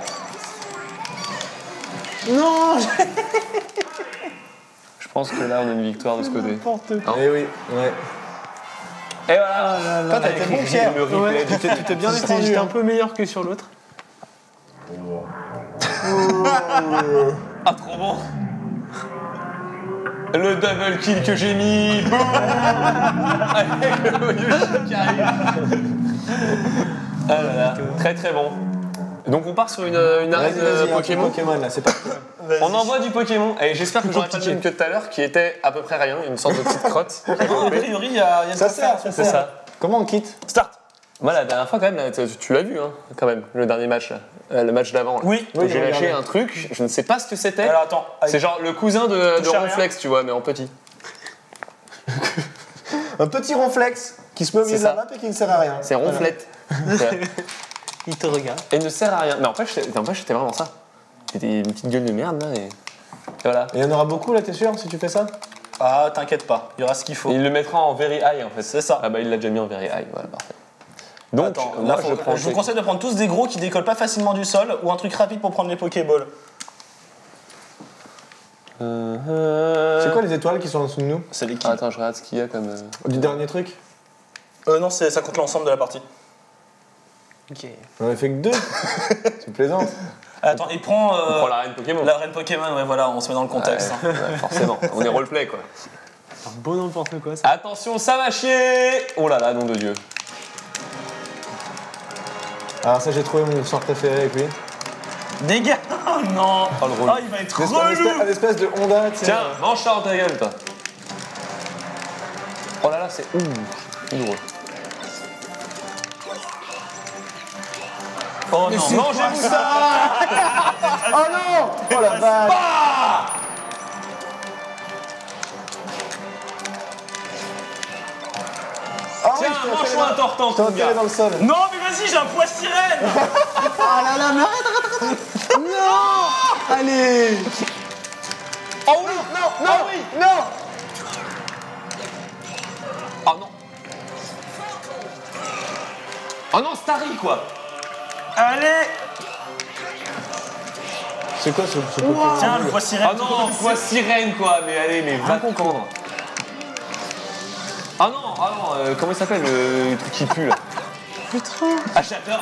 Non. Je pense que là, on a une victoire de ce côté. N'importe quoi. Eh oui, ouais. Et voilà. Toi t'as été bon Pierre. Le replay Ouais, du- tu t'es- tu t'es bien J'étais- défendu. j'étais J'étais un un peu meilleur que sur l'autre. Ah, trop bon. Le double kill que j'ai mis. Boum. Avec le Yoshi qui arrive. Ah là là, très très bon. Donc on part sur une, une arène Vas-y, euh, vas-y, un petit Pokémon. Pokémon là, c'est pas. On envoie du Pokémon. Et j'espère que j'aurai pas le même que tout à l'heure, qui était à peu près rien, une sorte de petite crotte. Non, a priori, il y a, il y a de Ça quoi faire. sert, ça C'est sert. ça. Comment on quitte? Start. Moi, la dernière fois, quand même, là, tu, tu l'as vu, hein, quand même, le dernier match, là. Euh, le match d'avant. là. Oui. Donc, Oui, j'ai regardez. lâché un truc, je ne sais pas ce que c'était. Alors attends. C'est genre le cousin de, de Touche à rien. Ronflex, tu vois, mais en petit. Un petit ronflex qui se met au milieu C'est de la ça. map et qui ne sert à rien. C'est Ronflette. Il te regarde. Et il ne sert à rien. Mais en fait, c'était en fait, c'était vraiment ça. C'était une petite gueule de merde, là, et, et voilà. Et il y en aura beaucoup là, t'es sûr, si tu fais ça? Ah, t'inquiète pas. Il y aura ce qu'il faut. Et il le mettra en very high, en fait. C'est ça. Ah bah, il l'a déjà mis en very high, voilà, parfait. Donc, Attends, moi, là, faut- je prends... je vous conseille de prendre tous des gros qui décollent pas facilement du sol ou un truc rapide pour prendre les Pokéballs. Euh, C'est quoi les étoiles qui sont en dessous de nous? C'est l'équipe. Ah, attends, je regarde ce qu'il y a comme... euh, Du dernier truc? Euh, non, c'est- ça compte l'ensemble de la partie. Ok. On en a fait que deux. Tu plaisantes. Attends, et prends, euh, On prend la reine Pokémon. la reine Pokémon, ouais, voilà, on se met dans le contexte. Ouais, ouais, forcément, on est roleplay, quoi. Un beau n'importe quoi ça. Attention, ça va chier. Oh là là, nom de Dieu. Alors ça j'ai trouvé mon sort préféré avec lui. Dégâts. Oh non. Oh, le relou. Oh, il va être Un espèce, relou. un espèce de Honda, tu sais. Tiens, mange ça dans ta gueule, toi. Oh là là, c'est ouh, douloureux. Oh non. Mangez-vous ça. Oh non! Oh la vache! Ah oui, Tiens, je t'ai mange-moi un enterré tortan, dans- je t'ai ton enterré gars. dans le sol. Non, mais vas-y, j'ai un poids sirène. Oh là là, mais arrête, arrête, arrête. Non. Allez. Oh oui, non, non, oui, non. Oh non. Oh non, Starry, quoi. Allez. C'est quoi ce, ce Pokémon? Tiens, le poids sirène. Oh non, quoi sirène, quoi. Mais allez, mais va concondre. Ah non, ah non, euh, comment il s'appelle le truc qui pue là? Putain. Ah, j'adore.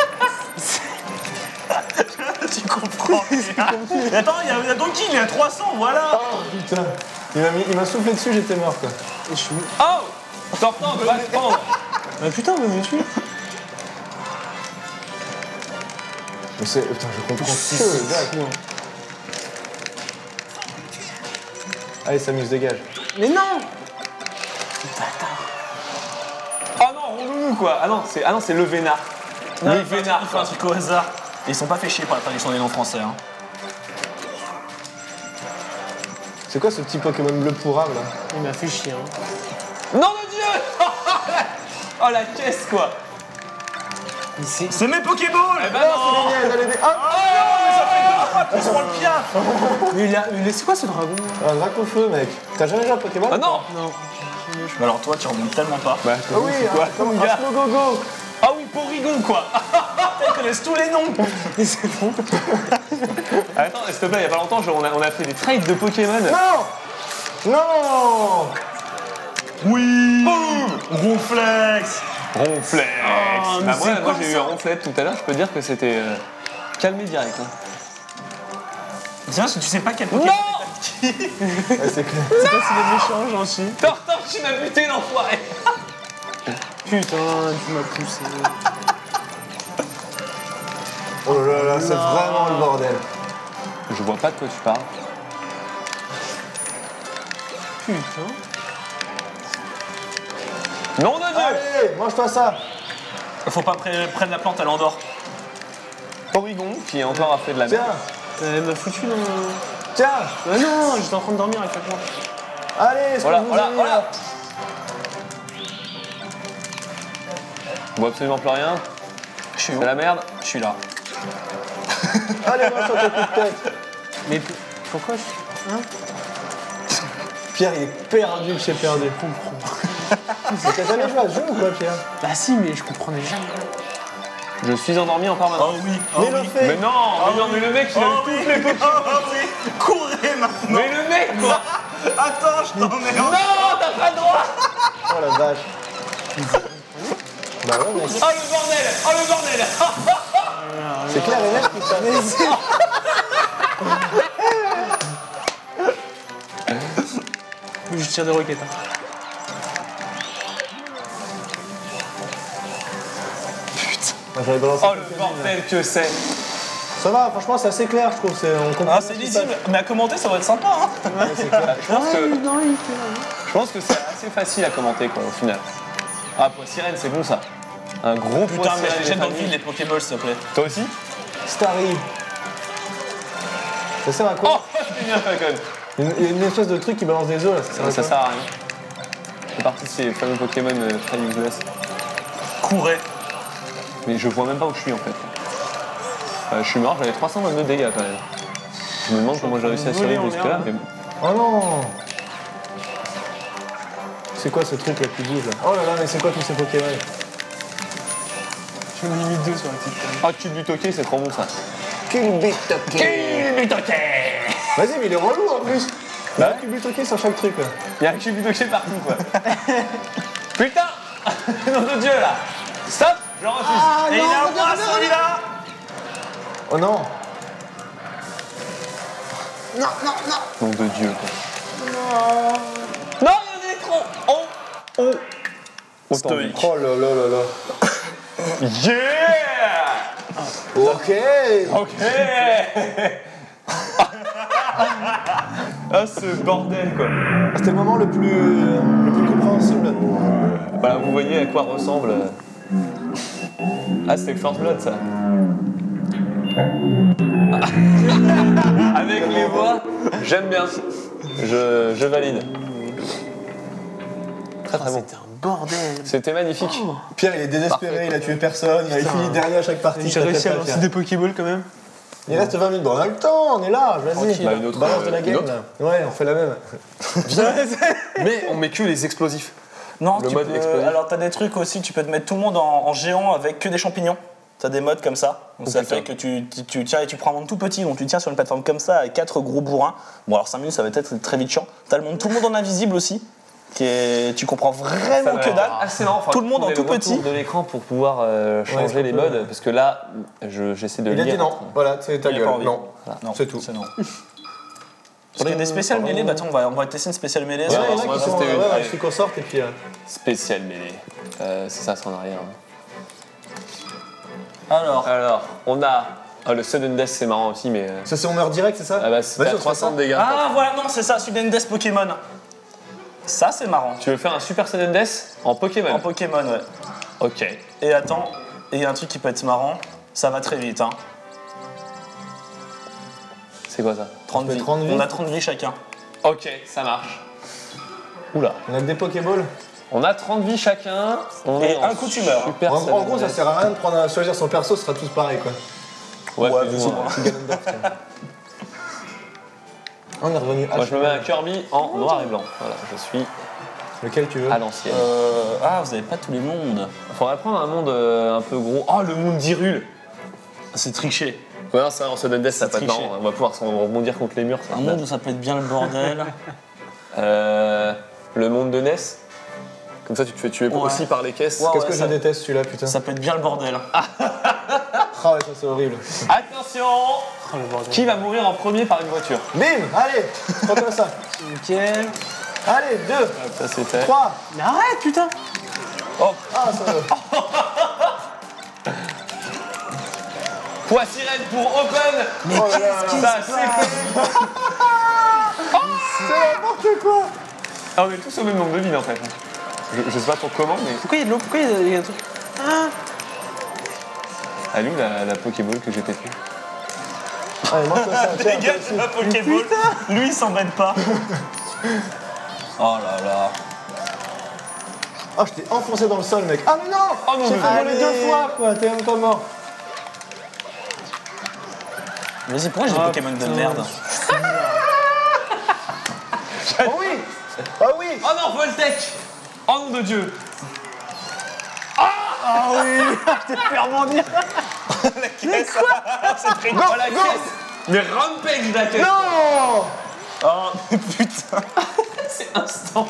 Tu comprends. Mais attends, il y a, il y a Donkey, il est à trois cents, voilà. Oh putain. Il m'a mis- il m'a soufflé dessus, j'étais mort quoi. Et je suis. Oh Sortant, on va se prendre. Bah putain, mais me tuer. Mais c'est. Putain, je comprends que le gars. Allez, Samus, dégage. Mais non. Ah non, Rondoudou quoi. Ah non, c'est ah non, c'est le Vénard. Non, Le il fait un truc- Vénard. il fait un truc au hasard. Et ils sont pas fait chier par la traduction des noms français. Hein. C'est quoi ce petit Pokémon bleu pourrable là? Il m'a fait chier. Hein. Nom de Dieu. Oh la caisse quoi. Mais c'est. C'est mes Pokéballs. Eh ben non. C'est génial, allez, allez. Ah, Ils se prend le piaf. Mais il a. Mais c'est quoi ce dragon là un drac au feu, mec. T'as jamais joué à Pokémon? Ah non. Non. Mais alors toi, tu remontes tellement pas. Bah, Ah oui, quoi un- comme gars un Smogogo. Ah oui, Porygon quoi. Ils connaissent tous les noms. Mais c'est bon. Attends, s'il te plaît, il y a pas longtemps, genre, on, a, on a fait des trades de Pokémon. Non. Non. Oui. Ronflex. Ronflex. Oh, mais Bah, c'est moi, moi quoi, j'ai eu ça un ronflette tout à l'heure, je peux dire que c'était euh, calmé direct. Hein. C'est vrai parce que tu sais pas quel Pokémon. Non. Ouais, c'est clair. C'est pas s'il est méchant, gentil. Tortor, tu m'as buté l'enfoiré. Putain, tu m'as poussé. Oh là là, c'est vraiment le bordel. Je vois pas de quoi tu parles. Putain. Nom de Dieu. Allez, mange-toi ça. Faut pas pré- prendre la plante, elle endort. Porygon, qui encore a fait de la merde. Tiens, Elle m'a foutu dans. tiens. Ah non, j'étais en train de dormir avec la plante. Allez, est-ce Voilà, que vous voilà, avez- voilà. On voit absolument plus rien. Je suis C'est la merde. Je suis là. Allez, mange-toi ton coup de tête. Mais p- pourquoi je. Hein Pierre, il est perdu de chez perdu. Je comprends. T'as jamais joué à ce jeu ou quoi, Pierre? Bah si, mais je comprenais jamais. Je suis endormi en permanence. Oh oui. Oh Mais le oui. fait. Mais non, mais non, mais le mec, il a eu Oh tous oui. les Pokémon. Oh oui. Courez maintenant. Mais le mec, quoi. Attends, je t'emmerde. Non, t'as pas le droit. Oh la vache. Bah ouais, mec. Oh le bordel. Oh le bordel. C'est clair et net tout ça. Je tire des roquettes. Hein. Ah, j'avais balancé Oh le bordel que c'est. Ça va, franchement, c'est assez clair, je trouve. C'est, on comprend Ah, c'est ce qui se lisible. Mais à commenter, ça va être sympa. Hein. passe. Ouais, c'est clair. Je pense que, Non, il fait. je pense que c'est assez facile à commenter, quoi, au final. Ah, poids sirène, c'est bon ça. Un gros poids Putain, mais je sirène. les jette dans le famille. vide, les Pokéballs, s'il te plaît. Toi aussi? Starry. Ça sert à quoi? Oh, c'est bien, Falcon. Il y a une- il y a une espèce de truc qui balance des œufs là, ça sert à Ça quoi? sert à rien. C'est parti de ces fameux Pokémon euh, très useless. Courez. Mais je vois même pas où je suis en fait. Euh, je suis mort, j'avais trois cent vingt-deux dégâts quand même. Je me demande comment j'ai réussi à voler survivre en jusque là, merde. mais bon. Oh non. C'est quoi ce truc là qui bouge là? Oh là là, mais c'est quoi tous ces Pokémon? Je me limite deux sur la petite canne. Ah, cube du toqué, c'est trop bon ça. Vas-y, mais il est relou en plus. Il y a un Kubutoki sur chaque truc là. Il y a un cube du toqué partout quoi. Putain. Nom de Dieu là. Stop. Je refuse. Et il est à moi, celui-là. Oh non. Nom de Dieu quoi. Non. Non, il y en a trop. Oh. Oh. Autant Stoïque. Oh là là là là. Yeah. Ok. Ok. Ah ce bordel quoi. C'était le moment le plus, euh, le plus compréhensible. Voilà, vous voyez à quoi ressemble. euh, Ah, c'était le First Blood, ça. Avec les voix, j'aime bien. Je, je valide. Très très bon. C'était un bordel. C'était magnifique. Pierre il est désespéré, Parfait. il a tué personne, il a Putain. fini dernier à chaque partie. J'ai réussi à t'inquiète pas, lancer Pierre. des Pokéballs quand même. Il reste vingt minutes. Bon, on a le temps, on est là, vas-y. Tranquille. Bah, une autre, Balance de euh, la une game autre. là. Ouais, on fait la même. Mais on met que les explosifs. Non, Le tu mode peux- explosif. alors t'as des trucs aussi, tu peux te mettre tout le monde en, en géant avec que des champignons. T'as des modes comme ça. Donc Oh, ça putain. fait que tu, tu, tu tiens et tu prends un monde tout petit, donc tu tiens sur une plateforme comme ça avec quatre gros bourrins. Bon alors cinq minutes ça va être très vite chiant. T'as le monde, tout le monde en invisible aussi. qui est. Tu comprends vraiment que dalle. Assez marrant. Enfin, Tout le monde en trouver tout le petit. retour de l'écran pour pouvoir euh, changer est-ce qu'on les peut- modes parce que là, je- j'essaie de Il a lire. dit non. Voilà, c'est ta Il a gueule. pas envie. Non. Non, C'est tout. C'est non. Parce qu'il y a des spéciales mêlées, bah tiens, on va, on va tester une spéciale mêlée. Ouais, ça il y en va, a on va qui sont. tester Ouais, une. ouais, Allez. il suffit qu'on sorte et puis. euh, Spécial mêlée. Euh, c'est ça, c'est en arrière. Alors, Alors, on a ah, le sudden death, c'est marrant aussi, mais euh, Ça, c'est on meurt direct, c'est ça ah bah, c'est Vas-y, à on se trois fait cents ça. de dégâts. ah voilà, non, c'est ça, Sudden Death Pokémon. Ça, c'est marrant. Tu veux faire un super sudden death en Pokémon? En Pokémon, ouais. Ok. Et attends, et il y a un truc qui peut être marrant, ça va très vite, hein. C'est quoi ça? trente fait vies. trente vies. On a trente vies chacun. Ok, ça marche. Oula. On a que des Pokéballs. On a trente vies chacun. On Et est un en coup, tu meurs. super En, en sudden gros, ça death. sert à rien de prendre un, choisir son perso, ce sera tous pareil quoi. Ouais, Ouais, plus ou plus ou moins. moins. Ganondorf, tiens. On est revenu Moi, H. je me mets un Kirby en noir et blanc. Voilà, je suis Lequel tu veux à l'ancienne. Euh, ah, vous avez pas tous les mondes. Faudrait prendre un monde euh, un peu gros. Oh, le monde d'Hyrule. C'est triché. Ouais, non, ça, en sudden death, ça C'est peut être triché. marrant. On va pouvoir s'en rebondir contre les murs. Ça. Un monde où ça peut être bien le bordel. Euh, le monde de Ness. Comme ça, tu te fais tuer Ouais. aussi par les caisses. Ouais, Qu'est-ce ouais, que ça- je déteste celui-là, putain. Ça peut être bien le bordel. Ah ouais, ça c'est horrible. Attention. Oh, le bordel. Qui va mourir en premier par une voiture? Bim. Allez, prends-toi ça. Nickel. Allez, deux, Ça, c'est fait. trois. Mais arrête, putain. Ah, ça va. Poids sirène pour Open. Oh là là. Ça, c'est fait. C'est n'importe quoi. Ah, on est tous au même nombre de vies en fait. Je, je sais pas pour comment, mais. Pourquoi il y a de l'eau? Pourquoi il y a- il y a un truc? Ah. Elle est où la, la Pokéball que j'ai pétue? Allez, mange-toi ça. Tiens, Les gars, toi c'est aussi. la Pokéball. Lui, il s'embête pas. Oh là là. Oh, je t'ai enfoncé dans le sol, mec. Ah, mais non. Oh non, J'ai mais- fait voler Allez. deux fois, quoi. T'es même pas mort. Vas-y, pourquoi j'ai des Ah, Pokémon de putain. merde? Oh oui. Oh oui. Oh non, Voltec. Oh nom de Dieu. Ah oui. Je t'ai fait rebondir. C'est très Oh la caisse. Mais rampage la caisse. Non. Oh putain. C'est instant.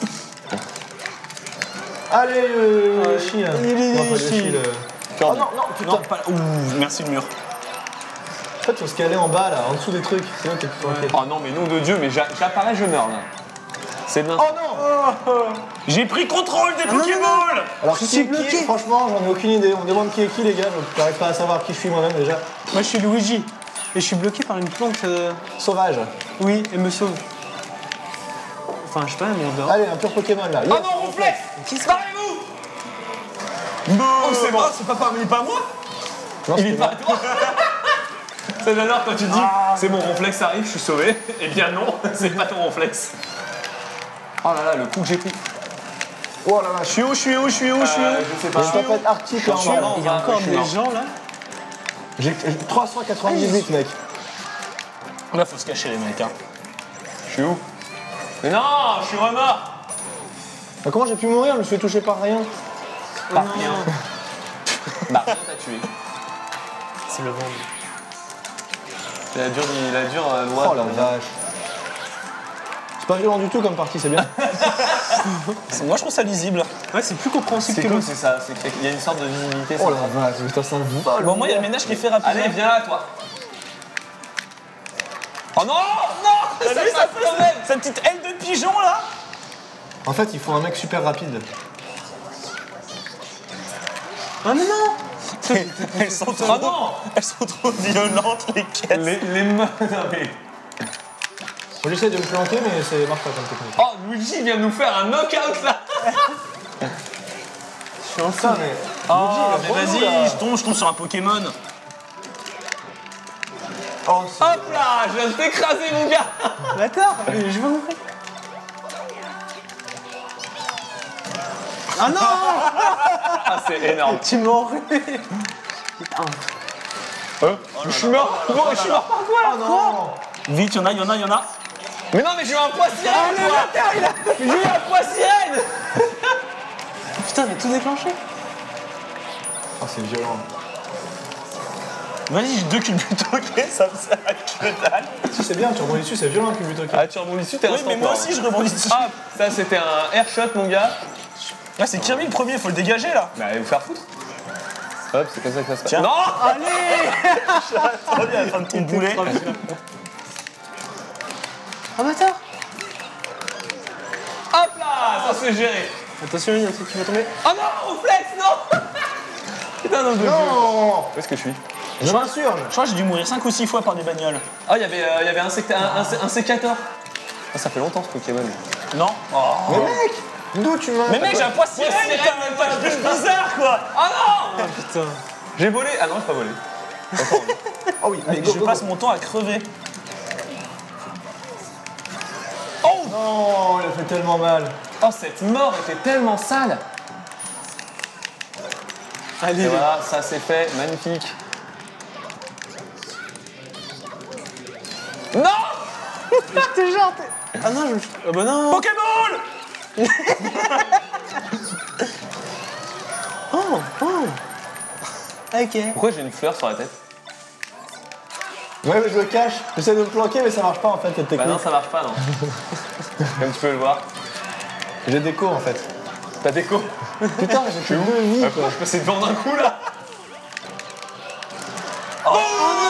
Allez, euh, Yoshi. là. il est Non, pas Yoshi. Yoshi, le- Oh non, non, putain. Non, pas. Ouh, merci le mur. En fait, faut se caler en bas, là, en dessous des trucs. Sinon, t'es plus tranquille. Oh non, mais nom de Dieu, mais j'a- j'apparais, je meurs là. C'est de Oh l'instant. non. J'ai pris contrôle des Pokéballs. Alors, qui est qui Franchement, j'en ai aucune idée. On me demande qui est qui, les gars. Donc, j'arrive pas à savoir qui je suis moi-même déjà. Moi, je suis Luigi. Et je suis bloqué par une plante. euh, Sauvage. Oui, elle me sauve. Enfin, je sais pas, mais on verra. Allez, un pur Pokémon là. Oh non, Ronflex. Barrez-vous. Oh, c'est bon. Oh, c'est pas parmi pas moi. Non, Il c'était est pas à moi. toi. Ça j'adore quand tu dis c'est mon Ronflex arrive, je suis sauvé. Eh bien non, c'est pas ton Ronflex. Oh là là, le coup que j'ai pris. Oh là là, Je suis où, je suis où, je suis où, je suis Euh, où? je sais je pas. dois pas être arctique là en bas. Non, Il y a bah, encore je suis des mort. gens là. J'ai j'ai trois cent quatre-vingt-dix-huit, mec. Là, faut se cacher, les mecs. Hein. Je suis où? Mais non, je suis remort. Mais comment j'ai pu mourir? Je me suis fait toucher par rien. Par rien. Bah rien t'a tué. C'est le vent. C'est la dure, la dure euh, loi. Oh la vache. C'est pas violent du tout comme partie, c'est bien. Moi, je trouve ça lisible. Ouais, c'est plus compréhensible C'est que cool, l'autre. c'est ça. c'est qu'il y a une sorte de visibilité. Oh c'est la vache, putain, ça me vole. Bon, moi, il y a le ménage qui est fait rapidement. Allez, viens là, toi. Oh non, non. T'as vu ça fait quand même. cette petite aile de pigeon, là? En fait, il faut un mec super rapide. Ah, mais non. Elles sont trop, Oh non. elles sont trop violentes, les caisses. Les, les mains. Non mais. Moi, j'essaie de me planter, mais ça marche pas comme technique. Oh, Luigi vient de nous faire un knockout là. Je suis en train, mais. Oh, Luigi, mais il est vas-y, relou, là. je tombe, je tombe sur un Pokémon. Oh, c'est- Hop là, je viens de t'écraser mon gars. D'accord. Mais je vais vous faire. Ah non. Ah c'est énorme. Tu m'as enrhumé. Putain. Je suis mort. Bon, je suis mort par quoi là? non. Vite, y'en a, y'en a, y'en a. Mais non mais j'ai eu un poids sirène quoi. J'ai eu un poids sirène. Putain, j'ai tout déclenché. Oh, c'est violent. Vas-y, j'ai deux cubes ok, ça me sert à que dalle. Si c'est bien, tu rebondis dessus, c'est violent que but ok. Ah, tu rebondis dessus, t'es Oui, instant mais moi fort, aussi hein. je rebondis dessus. Ah, ça c'était un air shot, mon gars. Là, c'est Kirby le premier, faut le dégager là. Bah, allez vous faire foutre. Hop, c'est comme ça que ça se passe. Tiens. Non. Trop bien, à la fin de ton boulet. Ah bâtard. Hop là, ça c'est géré. Attention, il y a un truc qui va tomber. Oh non, au flex, non. Putain, non, de Dieu. Non. Où est-ce que je suis? Je m'assure. Je crois que j'ai dû mourir cinq ou six fois par des bagnoles. Ah, il y avait, euh, y avait un, secta- un, un, un sécateur. Ah, ça fait longtemps ce Pokémon. Non. Oh. Mais mec, d'où tu m'as. Mais mec, j'ai un poids sirène, sirène, t'as même pas un truc bizarre quoi. Ah non. Putain. J'ai volé. Ah non, j'ai pas volé. Oh oui, allez, go, Je go, passe go. mon temps à crever. Non, il a fait tellement mal. Oh, cette mort était tellement sale. Allez, Et voilà, ça c'est fait, magnifique. Non. je te jure, t'es. Ah non, je me. Ah bah non. Pokéball. Oh, oh. Ok. Pourquoi j'ai une fleur sur la tête? Ouais, mais je le cache. J'essaie de me planquer, mais ça marche pas en fait, cette Bah technique. non, ça marche pas, non. Comme tu peux le voir. J'ai déco en fait. T'as déco. Putain, j'ai fait deux vies quoi. Pourquoi je peux essayer de vendre un coup là? Oh,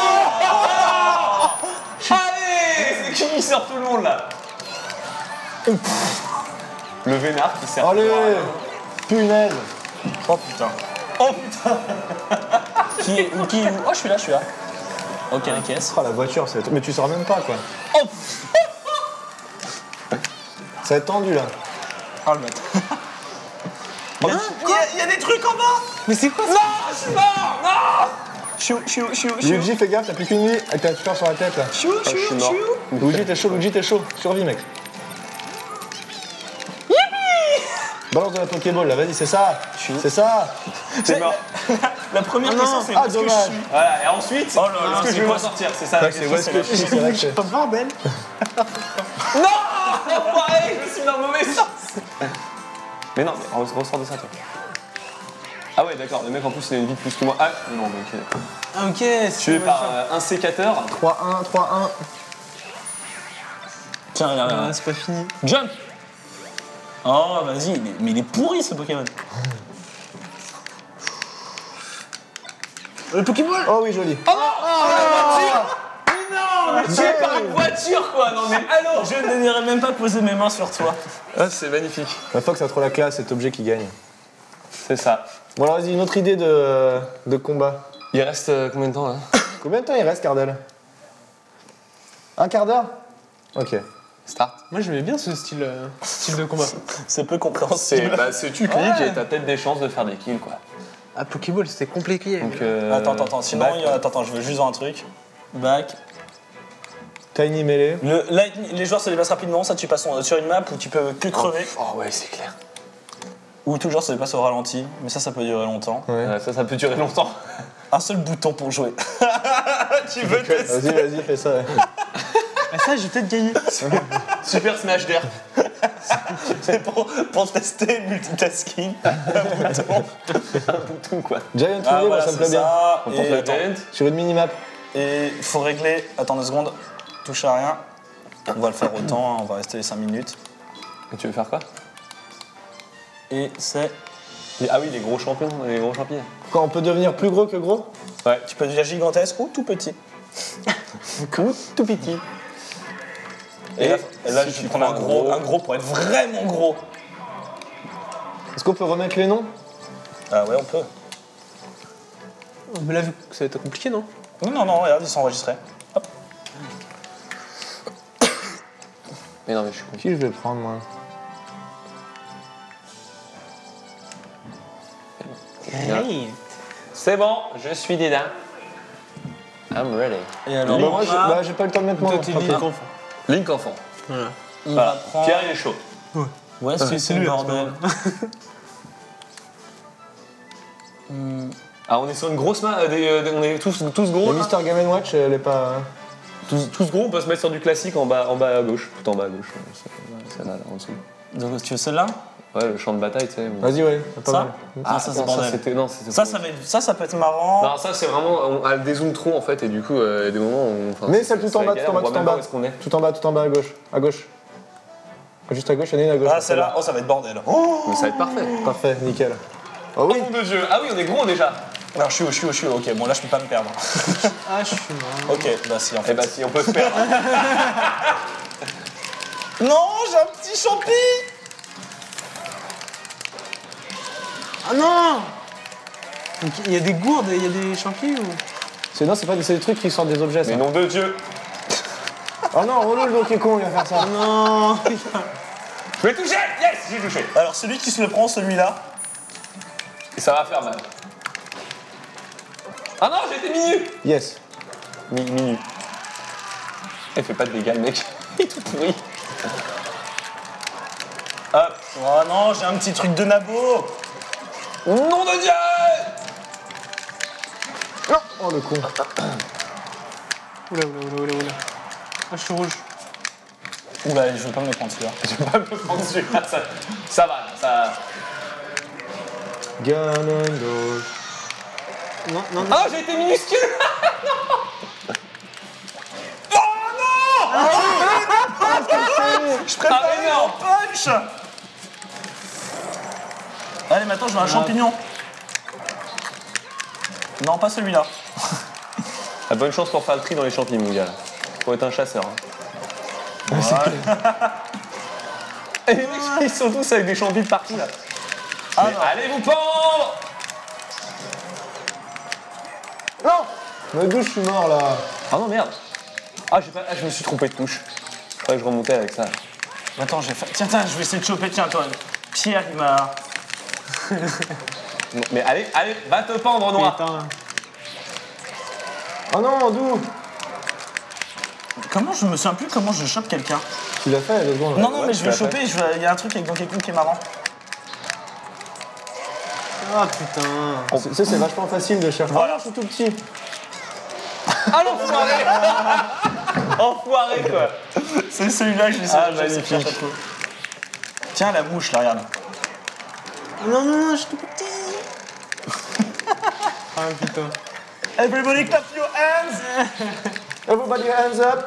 non. Allez, c'est qui qui sort tout le monde là? Le vénard qui sert. Allez, punaise. Oh putain. Oh putain. Qui est où qui est où? Oh, je suis là, je suis là. Ok, la caisse. Oh la voiture, c'est. Mais tu sors même pas quoi. Oh. Ça va être tendu là. Oh le bâtard. Il y, a- il y a- il y a des trucs en bas. Mais c'est quoi ça? Non, je suis mort. Non. Chou, chou, chou, chou. Luigi, fais gaffe, t'as plus qu'une vie avec ta fleur sur la tête là. Chou, je suis chou, mort. chou. Luigi, t'es chaud, Luigi, t'es chaud. Survie, mec. Balance de la Pokéball là, vas-y, c'est ça. C'est ça. T'es mort. La première Oh question, non. c'est Ah, où est-ce que je dommage. suis? Voilà, et ensuite, Oh là là, est-ce que c'est je vais quoi m'en ça? sortir? C'est ça la C'est question. où est-ce que je suis, c'est là que je- Oh bordel. Non. Enfoiré, je suis dans le mauvais sens. Mais non, mais re- ressors de ça toi. Ah ouais, d'accord, le mec en plus il a une vie de plus que moi. Ah non, mais ok. Ah ok, c'est Tué par euh, un sécateur. trois un, trois un. Tiens, regarde, Ah, regarde. c'est pas fini. Jump. Oh, vas-y, il est- mais il est pourri ce Pokémon. Le Pokéball. Oh oui, joli. Oh non. Oh la voiture. Mais non, mais tué par une voiture quoi. Non mais allô. Je ne n'irai même pas poser mes mains sur toi. Ah c'est magnifique. La Fox a trop la classe, cet objet qui gagne. C'est ça. Bon alors vas-y, une autre idée de, de combat. Il reste euh, combien de temps là? Combien de temps il reste, Cardel? Un quart d'heure? Ok. Start. Moi j'aimais bien ce style, euh, style de combat. C'est peu C'est compréhensible. bah, c'est tu cliques et t'as peut-être des chances de faire des kills quoi. Ah Pokéball c'était compliqué. Donc euh, Attends, attends, attends. Sinon, back, il y a- attends, attends, je veux juste voir un truc. Back. Tiny Melee. Le, light- les joueurs se déplacent rapidement, ça tu passes sur sur une map où tu peux que crever. Oh ouais, c'est clair. Ou toujours se déplace au ralenti, mais ça, ça peut durer longtemps. Ouais. Euh, ça, ça peut durer longtemps. Un seul bouton pour jouer. Tu veux tester? Vas-y, vas-y, fais ça. Ouais. Ah ça j'ai peut-être gagné. Super Smash d'air. C'est pour, pour tester le multitasking. Un bouton. Un bouton quoi. Giant Ah, Relay, voilà, ça me c'est plaît bien. ça. On tente Et, la attends. Giant. Sur une minimap. Et il faut régler. Attends deux secondes. Touche à rien. On va le faire autant, hein, on va rester les cinq minutes. Et tu veux faire quoi? Et c'est. Ah oui, les gros champions, les gros champions. Quand on peut devenir plus gros que gros? Ouais. Tu peux devenir gigantesque ou tout petit. Ou tout petit. Et, là, Et là si je tu vais prendre un prends un gros, gros- un gros pour être vraiment gros. Est-ce qu'on peut remettre les noms? Ah ouais, on peut. Mais là vu que ça va être compliqué non? Non, non, non, regarde, ils sont enregistrés. Hop. Mais non, mais je suis con. Qui je vais prendre moi? Hey. C'est bon, je suis dedans. I'm ready. Et alors, Bah, moi, j'ai là, bah, j'ai pas le temps de mettre mon Toi nom. t'es Ok. Link enfant. Link enfant. Voilà. il Voilà. va prendre. Pierre, il est chaud. Ouais, c'est c'est c'est lui, le hein, c'est bordel. Ah, on est sur une grosse main, euh, des, euh, des- on est tous, tous gros. Le là. Mister Game and Watch, elle est pas. Tous, tous gros, on peut se mettre sur du classique en bas, en bas à gauche. Tout en bas à gauche. C'est- Celle-là, là, en dessous. Donc, tu veux celle-là? Ouais, le champ de bataille, tu sais. où- Vas-y, ouais, pas Ça mal. Ah, ça c'est non, bordel. c'était- Non, c'était Ça, pour- ça, va être- ça, ça peut être marrant. Non, ça c'est vraiment. On elle dézoome trop en fait, et du coup, euh, il y a des moments où. enfin, Mais c'est- celle tout c'est en bas, galère, tout en bas, on voit tout en même pas bas. où est-ce qu'on est. Tout en bas, tout en bas à gauche. À gauche. Juste à gauche, il y en a une à gauche. Ah, celle-là, oh, ça va être bordel. Oh Mais ça va être parfait. Parfait, nickel. Oh Oh oui. mon dieu! Ah oui, on est gros déjà! Alors, je suis où, je suis où, je suis où. Ok, bon, là, je peux pas me perdre. Ah, je suis mort. Ok, bah si, en fait. Eh bah si, on peut se perdre. Non, j'ai un petit champi. Ah non. Donc, il y a des gourdes, il y a des champignons. C'est non, c'est pas des, c'est des trucs qui sortent des objets, ça. Mais nom de Dieu! Oh non, Rolo, le Donkey Kong, il va faire ça. Non. Je vais toucher! Yes! J'ai touché! Alors, celui qui se le prend, celui-là. Et ça va faire mal. Ah non, j'ai été minu! Yes. Mi- Minu. Il fait pas de dégâts, le mec. Il est tout pourri. Hop. Oh non, j'ai un petit truc de nabo. Nom de Dieu! Non. Oh le con. Oula, oula, oula, oula, oula. Ah, je suis rouge. Oula, je veux pas me le prendre, celui-là. Je vais pas me prendre dessus. Ah, ça, ça va, ça. Ganondorf. Non, non, non. Ah, j'ai été minuscule! Je prépare Ah, mais non. un punch. Allez, maintenant, je veux un champignon. Non, pas celui-là. Ah, bonne chance pour faire le tri dans les champignons, mon gars. Faut être un chasseur. hein. Et les mecs, ils sont tous avec des champignons de partout là. Ah Mais non. allez vous pendre! Non. Mais d'où je suis mort là. Ah non, merde. Ah, j'ai pas... ah, je me suis trompé de touche. Faudrait que je remontais avec ça. Attends, j'ai fait... Tiens, tiens, je vais essayer de choper. Tiens, toi. Pierre, il m'a... Non, mais allez, allez, va te pendre, noir. Putain. Oh non, d'où? Comment je me souviens plus comment je chope quelqu'un. Tu l'as fait il y a deux secondes. Non, non, ouais, mais tu je vais l'as le choper. je vais- Il y a un truc avec Donkey Kong qui est marrant. Ah, putain. Tu sais, c'est vachement facile de chercher. Voilà. Oh, je suis tout petit. Ah l'enfoiré! Enfoiré quoi! C'est celui-là que je vais essayer Ah, je vais essayer de magnifique. faire chaque fois. Tiens, la mouche, là, regarde. Non, non, non, je suis tout petit. Ah, putain. Everybody clap your hands. Everybody hands up.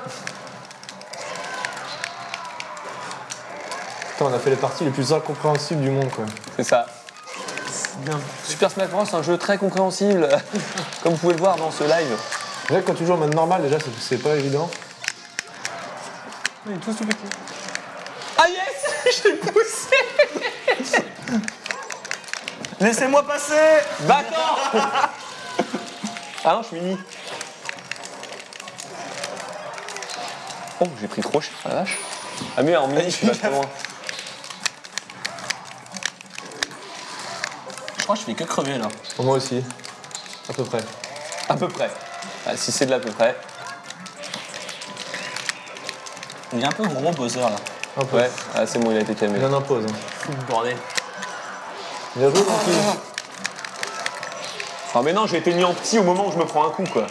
Putain, on a fait les parties les plus incompréhensibles du monde quoi. C'est ça. Bien. Super Smash Bros, c'est un jeu très compréhensible, comme vous pouvez le voir dans ce live. Déjà quand tu joues en mode normal, déjà c'est- c'est pas évident. On est tous tout petits. Ah yes! Je l'ai poussé! Laissez-moi passer. D'accord! Ah non, je suis mini. Oh, j'ai pris trop cher, la vache. Ah mais en mini, je suis pas trop loin. Je crois que je fais que crever, là. Pour moi aussi. À peu près. À peu près. Ah, si c'est de l'à peu près. Il est un peu gros, Bowser, là. Un peu. Ouais, ah, c'est bon, il a été calmé. Il en impose. Hein. Fou de bordel. Bien joué, mon fils. Ah mais non, j'ai été mis en petit au moment où je me prends un coup quoi.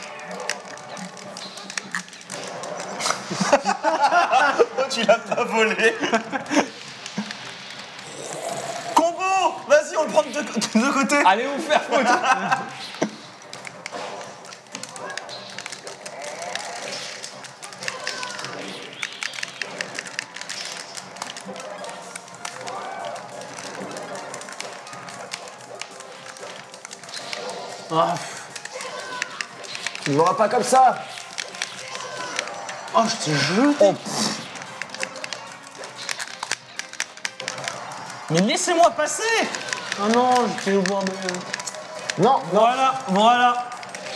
Oh, tu l'as pas volé. Combo. Vas-y, on le prend de deux, de deux côtés. Allez vous faire foutre! Ah, Tu ne m'auras pas comme ça. oh, je t'ai jeté. Mais laissez-moi passer. Ah non, j'étais au bord de... Non, non. Voilà, voilà.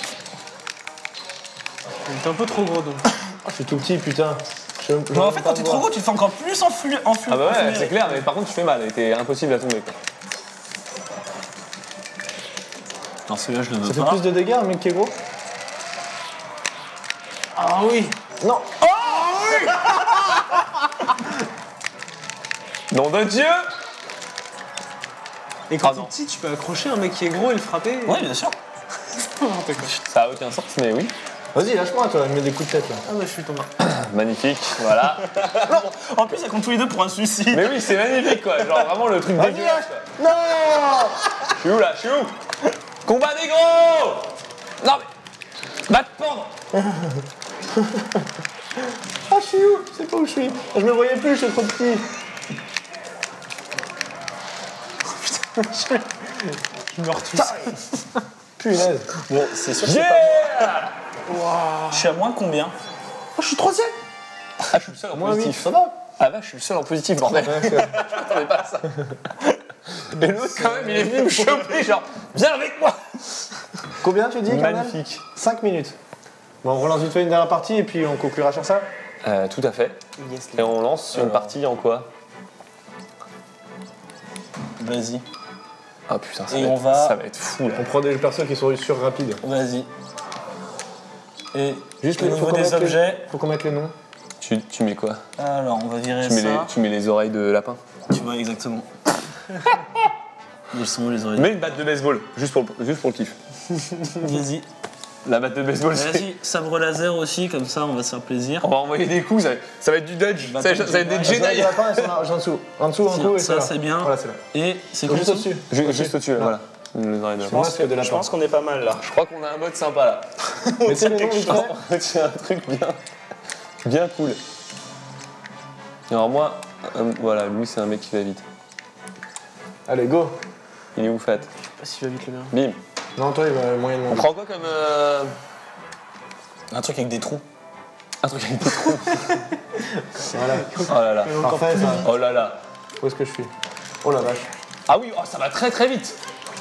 Il était un peu trop gros, donc. Oh, je suis tout petit, putain. Je, je Mais en veux fait, pas quand tu es te trop voir. gros, tu te fais encore plus enflu... enflu Ah bah ouais, enfumer. c'est clair, mais par contre tu fais mal, t'es impossible à tomber quoi. Non, celui-là, je le veux Ça fait pas. plus de dégâts un mec qui est gros? Ah oui. Non. Nom de Dieu! Et quand Ah t'es non. petit, tu peux accrocher un mec qui est gros et le frapper. Ouais, bien sûr. N'importe quoi. Ça a aucun sens, mais oui. Vas-y, lâche-moi, toi, mets des coups de tête là. Ah bah je suis tombé. Magnifique, voilà. En plus, ça compte tous les deux pour un suicide. Mais oui, c'est magnifique quoi. Genre vraiment le truc Vas-y, dégueulasse. lâche. quoi. Non. Je suis où là? Je suis où? Combat des gros! Non mais. Va te pendre! Ah, je suis où? Je sais pas où je suis. Je me voyais plus, j'étais trop petit. Je me retousse. Punaise. Bon, c'est sûr que c'est Yeah! pas... Je suis à moins combien? Oh, je suis troisième. Ah, je suis le seul en Moins huit, positif. ça va. Ah bah, je suis le seul en positif, bordel. Je m'attendais pas à ça. Et l'autre, quand même, il est venu me choper, genre, viens avec moi! Combien tu dis, Canal? Magnifique. cinq minutes. Bon, on relance vite fait une dernière partie et puis on conclura sur ça. Euh, tout à fait. Yes, Et on lance une Alors. partie en quoi? Vas-y, Ah putain, ça, Et va, on être, va- ça va être fou là. On prend des persos qui sont sur rapide. vas-y. Et Juste au les- niveau faut qu'on des mette les- objets, Faut qu'on mette les noms. Tu, tu mets quoi? alors on va virer Tu mets, ça. les, tu mets les oreilles de lapin. Tu vois exactement. Ils sont où les oreilles? Mets une batte de baseball, juste pour, le- juste pour le kiff. Vas-y. La batte de baseball, c'est. Vas-y, sabre laser aussi, comme ça on va se faire plaisir. On va envoyer des coups, ça, ça va être du dodge. Ça, va- ça va être des Les oreilles Jedi. de lapin, elles sont là, en dessous. En dessous, en Tiens, dessous et ça, là. c'est bien. Voilà, c'est là. Et c'est Juste comme ça. au-dessus. Ju- Juste au-dessus, là, voilà. Les oreilles de lapin. Moi, c'est de Je lapin. pense qu'on est pas mal là. Je crois qu'on a un mode sympa là. Mettez les noms vite fait. C'est un truc bien, bien cool. Et alors moi, euh, voilà, lui c'est un mec qui va vite. Allez, go. Il est où Fat? Je sais pas s'il va vite le mien. Bim. Non, toi, il va moyennement. On prend quoi comme euh, Un truc avec des trous. un truc avec des trous? Voilà. Oh là là. Parfait, ça. Oh là là. Où est-ce que je suis? Oh la vache. Ah oui, oh, ça va très très vite.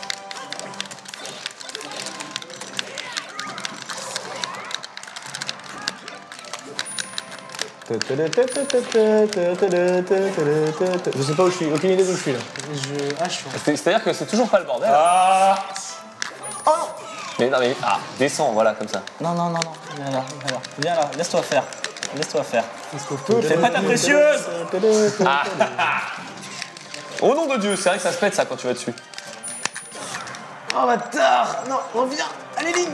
Je sais pas où je suis, aucune idée d'où je suis là. Je... Ah, je suis en... C'est- C'est-à-dire que c'est toujours pas le bordel. Ah Mais non mais ah, descends, voilà comme ça. Non, non, non, non. Viens là, viens là. Viens là, laisse-toi faire. Laisse-toi faire. Fais Fais pas ta précieuse. Au nom de Dieu, c'est vrai que ça se pète ça quand tu vas dessus. Oh, bâtard! Non, reviens! Allez, ligne!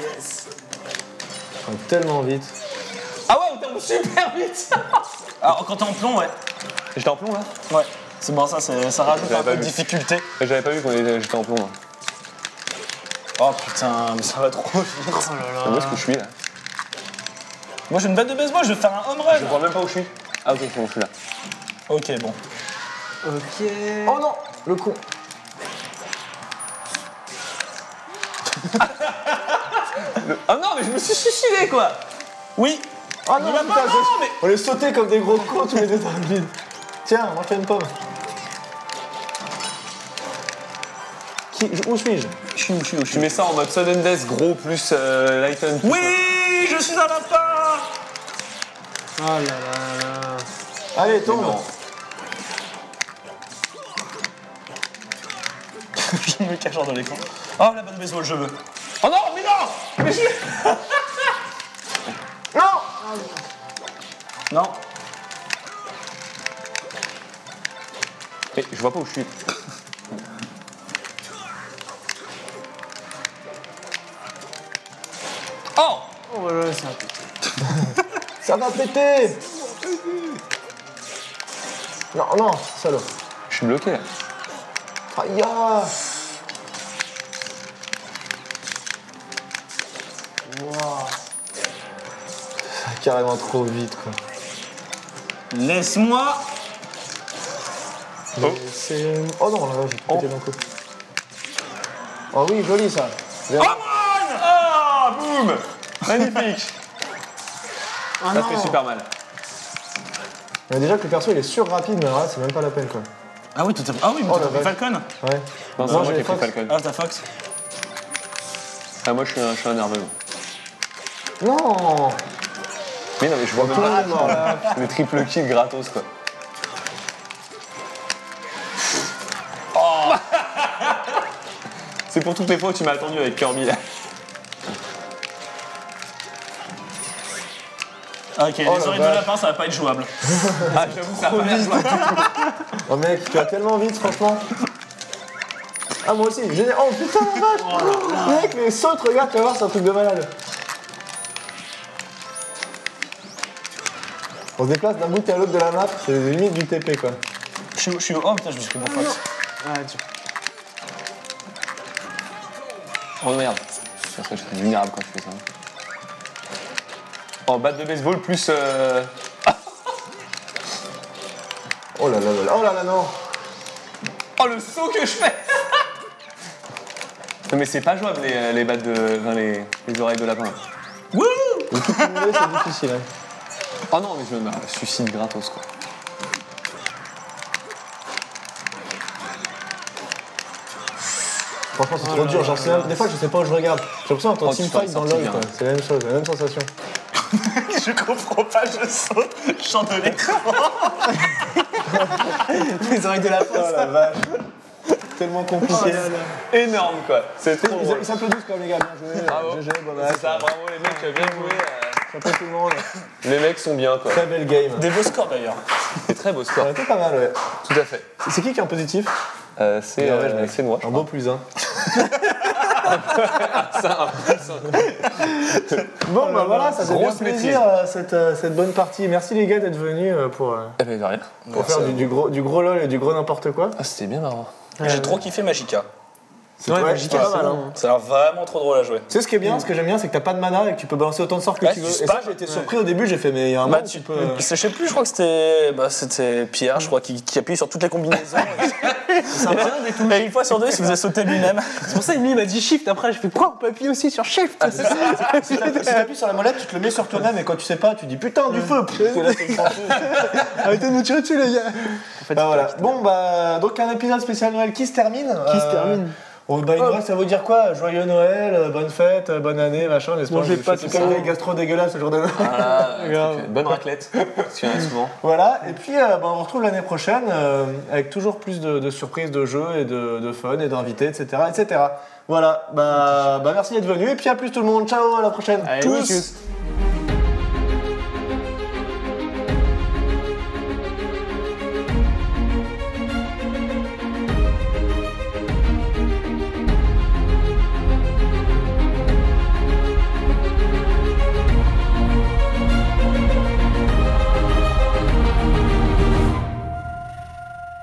Tellement vite. Ah ouais, on tombe super vite. Alors quand t'es en plomb, ouais. J'étais en plomb là. Ouais. C'est bon, ça, c'est- ça rajoute J'avais un pas peu de vu. difficulté. J'avais pas vu qu'on était, j'étais en plomb là. Oh putain, mais ça va trop vite. Oh là là! Où est-ce que je suis là? Moi j'ai une batte de baseball, je vais faire un home run. Je vois même pas où je suis. Ah ok, c'est bon, je suis là. Ok, bon. Ok. Oh non, le con. Ah non, mais je me suis suicidé quoi. Oui. Oh non, Il va putain, pas, non, je- mais- on les sautait comme des gros cons tous les deux dans le vide. Tiens, mange une pomme. Qui, où suis-je? Je suis où, je suis où, je Tu suis où. mets ça en mode sudden death gros plus euh, light and. Oui, je suis un lapin. Oh là là là. Allez, tombe. Non. Je me cache dans les coins. Oh, la batte de baseball, je veux. Oh non, mais non. Mais je... Non. Non. Mais je vois pas où je suis. Oh. Oh là là, c'est un peu. Ça va péter. Non, non, salaud. Je suis bloqué là. Aïe. ah. Wow. Carrément trop vite quoi. Laisse-moi. Oh. C'est... Oh non, là, j'ai tout pété d'un coup. Oh oui, joli ça. Viens. Home run. Ah, boum. Magnifique. Ah Ça non! fait super mal. Mais déjà que le perso il est sur rapide, mais alors là c'est même pas la peine quoi. Ah oui, tout à fait. Ah oui, mais Oh, t'as la pris vache. Falcon. Ouais. Non, c'est Moi, moi qui j'ai ai pris Fox. Falcon. Ah, t'as Fox. Ah, moi je suis un, je suis un nerveux. Non. Mais non, mais je vois même Tout le pas monde est mort là. le triple kill gratos quoi. Oh. C'est pour toutes les fois où tu m'as attendu avec Kirby là. Ok, les la oreilles de vache. lapin, ça va pas être jouable. Ah, j'avoue, ça a pas l'air jouable. Oh mec, tu vas tellement vite franchement. Ah moi aussi, génial. Oh putain la vache. Mec, mais saute, regarde, tu vas voir, c'est un truc de malade. On se déplace d'un bout à l'autre de la map, c'est les limites du T P quoi. Je suis, je suis... Oh putain, je me suis pris mon fax. Ah, tu... Oh merde. Ça serait vulnérable quand je fais ça. Oh, batte de baseball plus. Euh... Oh là là là là, oh là là non. Oh le saut que je fais. Non mais c'est pas jouable les, les battes de. Enfin, les, les oreilles de lapin. Wouh! Le tout cumulé c'est difficile hein. Oh non mais je me suicide gratos quoi. Franchement c'est trop dur, genre c'est même... des fois je sais pas où je regarde. J'ai l'impression d'entendre Oh, tu teamfight t'en dans sortis LoL bien. quoi. C'est la même chose, la même sensation. Je comprends pas, je saute, je chante de l'écran. Les oreilles de la Oh la vache. Tellement compliqué. Énorme quoi. C'est trop Ils drôle. ils s'applaudissent quand même les gars, bien joué. Bravo. G G, bon C'est ça, bravo les mecs, bien joué. euh, Chapeau tout le monde. Les mecs sont bien quoi. Très belle game. Des beaux scores d'ailleurs. C'est très beau score. Ça aurait été pas mal ouais. Tout à fait. C'est- C'est qui qui est en positif? Euh, c'est Bien, ouais, euh, je c'est moi. Un beau plus un. Ça, Bon bah voilà, ça fait bien Grosse plaisir euh, cette, euh, cette bonne partie. Merci les gars d'être venus euh, pour, euh, eh ben, de rien. pour faire du, du gros, du gros lol et du gros n'importe quoi. Ah, c'était bien marrant. J'ai trop kiffé Magica. C'est Ouais, ouais, Magic, c'est pas c'est mal, bon. hein. Ça a l'air vraiment trop drôle à jouer. Tu sais ce qui est bien, ce que j'aime bien, c'est que t'as pas de mana et que tu peux balancer autant de sorts que Ouais, tu veux. tu Et ça, spams. j'ai été surpris au début, j'ai fait, mais il y a un Bah, moment, tu tu peux. euh, Je sais plus, je crois que c'était bah, c'était Pierre, je crois, qui, qui appuyait sur toutes les combinaisons. Et une fois sur deux, il se faisait sauter lui-même. C'est pour ça que lui il m'a dit shift. Après, je fais quoi? On peut appuyer aussi sur shift. Si t'appuies si t'appuies sur la molette, tu te le mets sur toi-même et quand tu sais pas, tu dis putain du feu. Pff, là, c'est français. Arrêtez de me tirer dessus, les gars. Bah, voilà. Bon bah donc un épisode spécial Noël qui se termine. Qui se Euh, termine. Bon, bah, il nous reste à vous dire quoi? Joyeux Noël, euh, bonne fête, euh, bonne année, machin. J'espère Mangez que pas je tout suis ça. pas gastro dégueulasse le jour de Noël. Voilà, un Grave. truc, euh, bonne raclette. Parce qu'il y en a souvent. Voilà, et puis euh, bah, on vous retrouve l'année prochaine euh, avec toujours plus de, de surprises, de jeux et de, de fun et d'invités, et cetera, et cetera. Voilà, bah, bah merci d'être venu et puis à plus tout le monde. Ciao, à la prochaine. Allez, Tous. oui, tchuss.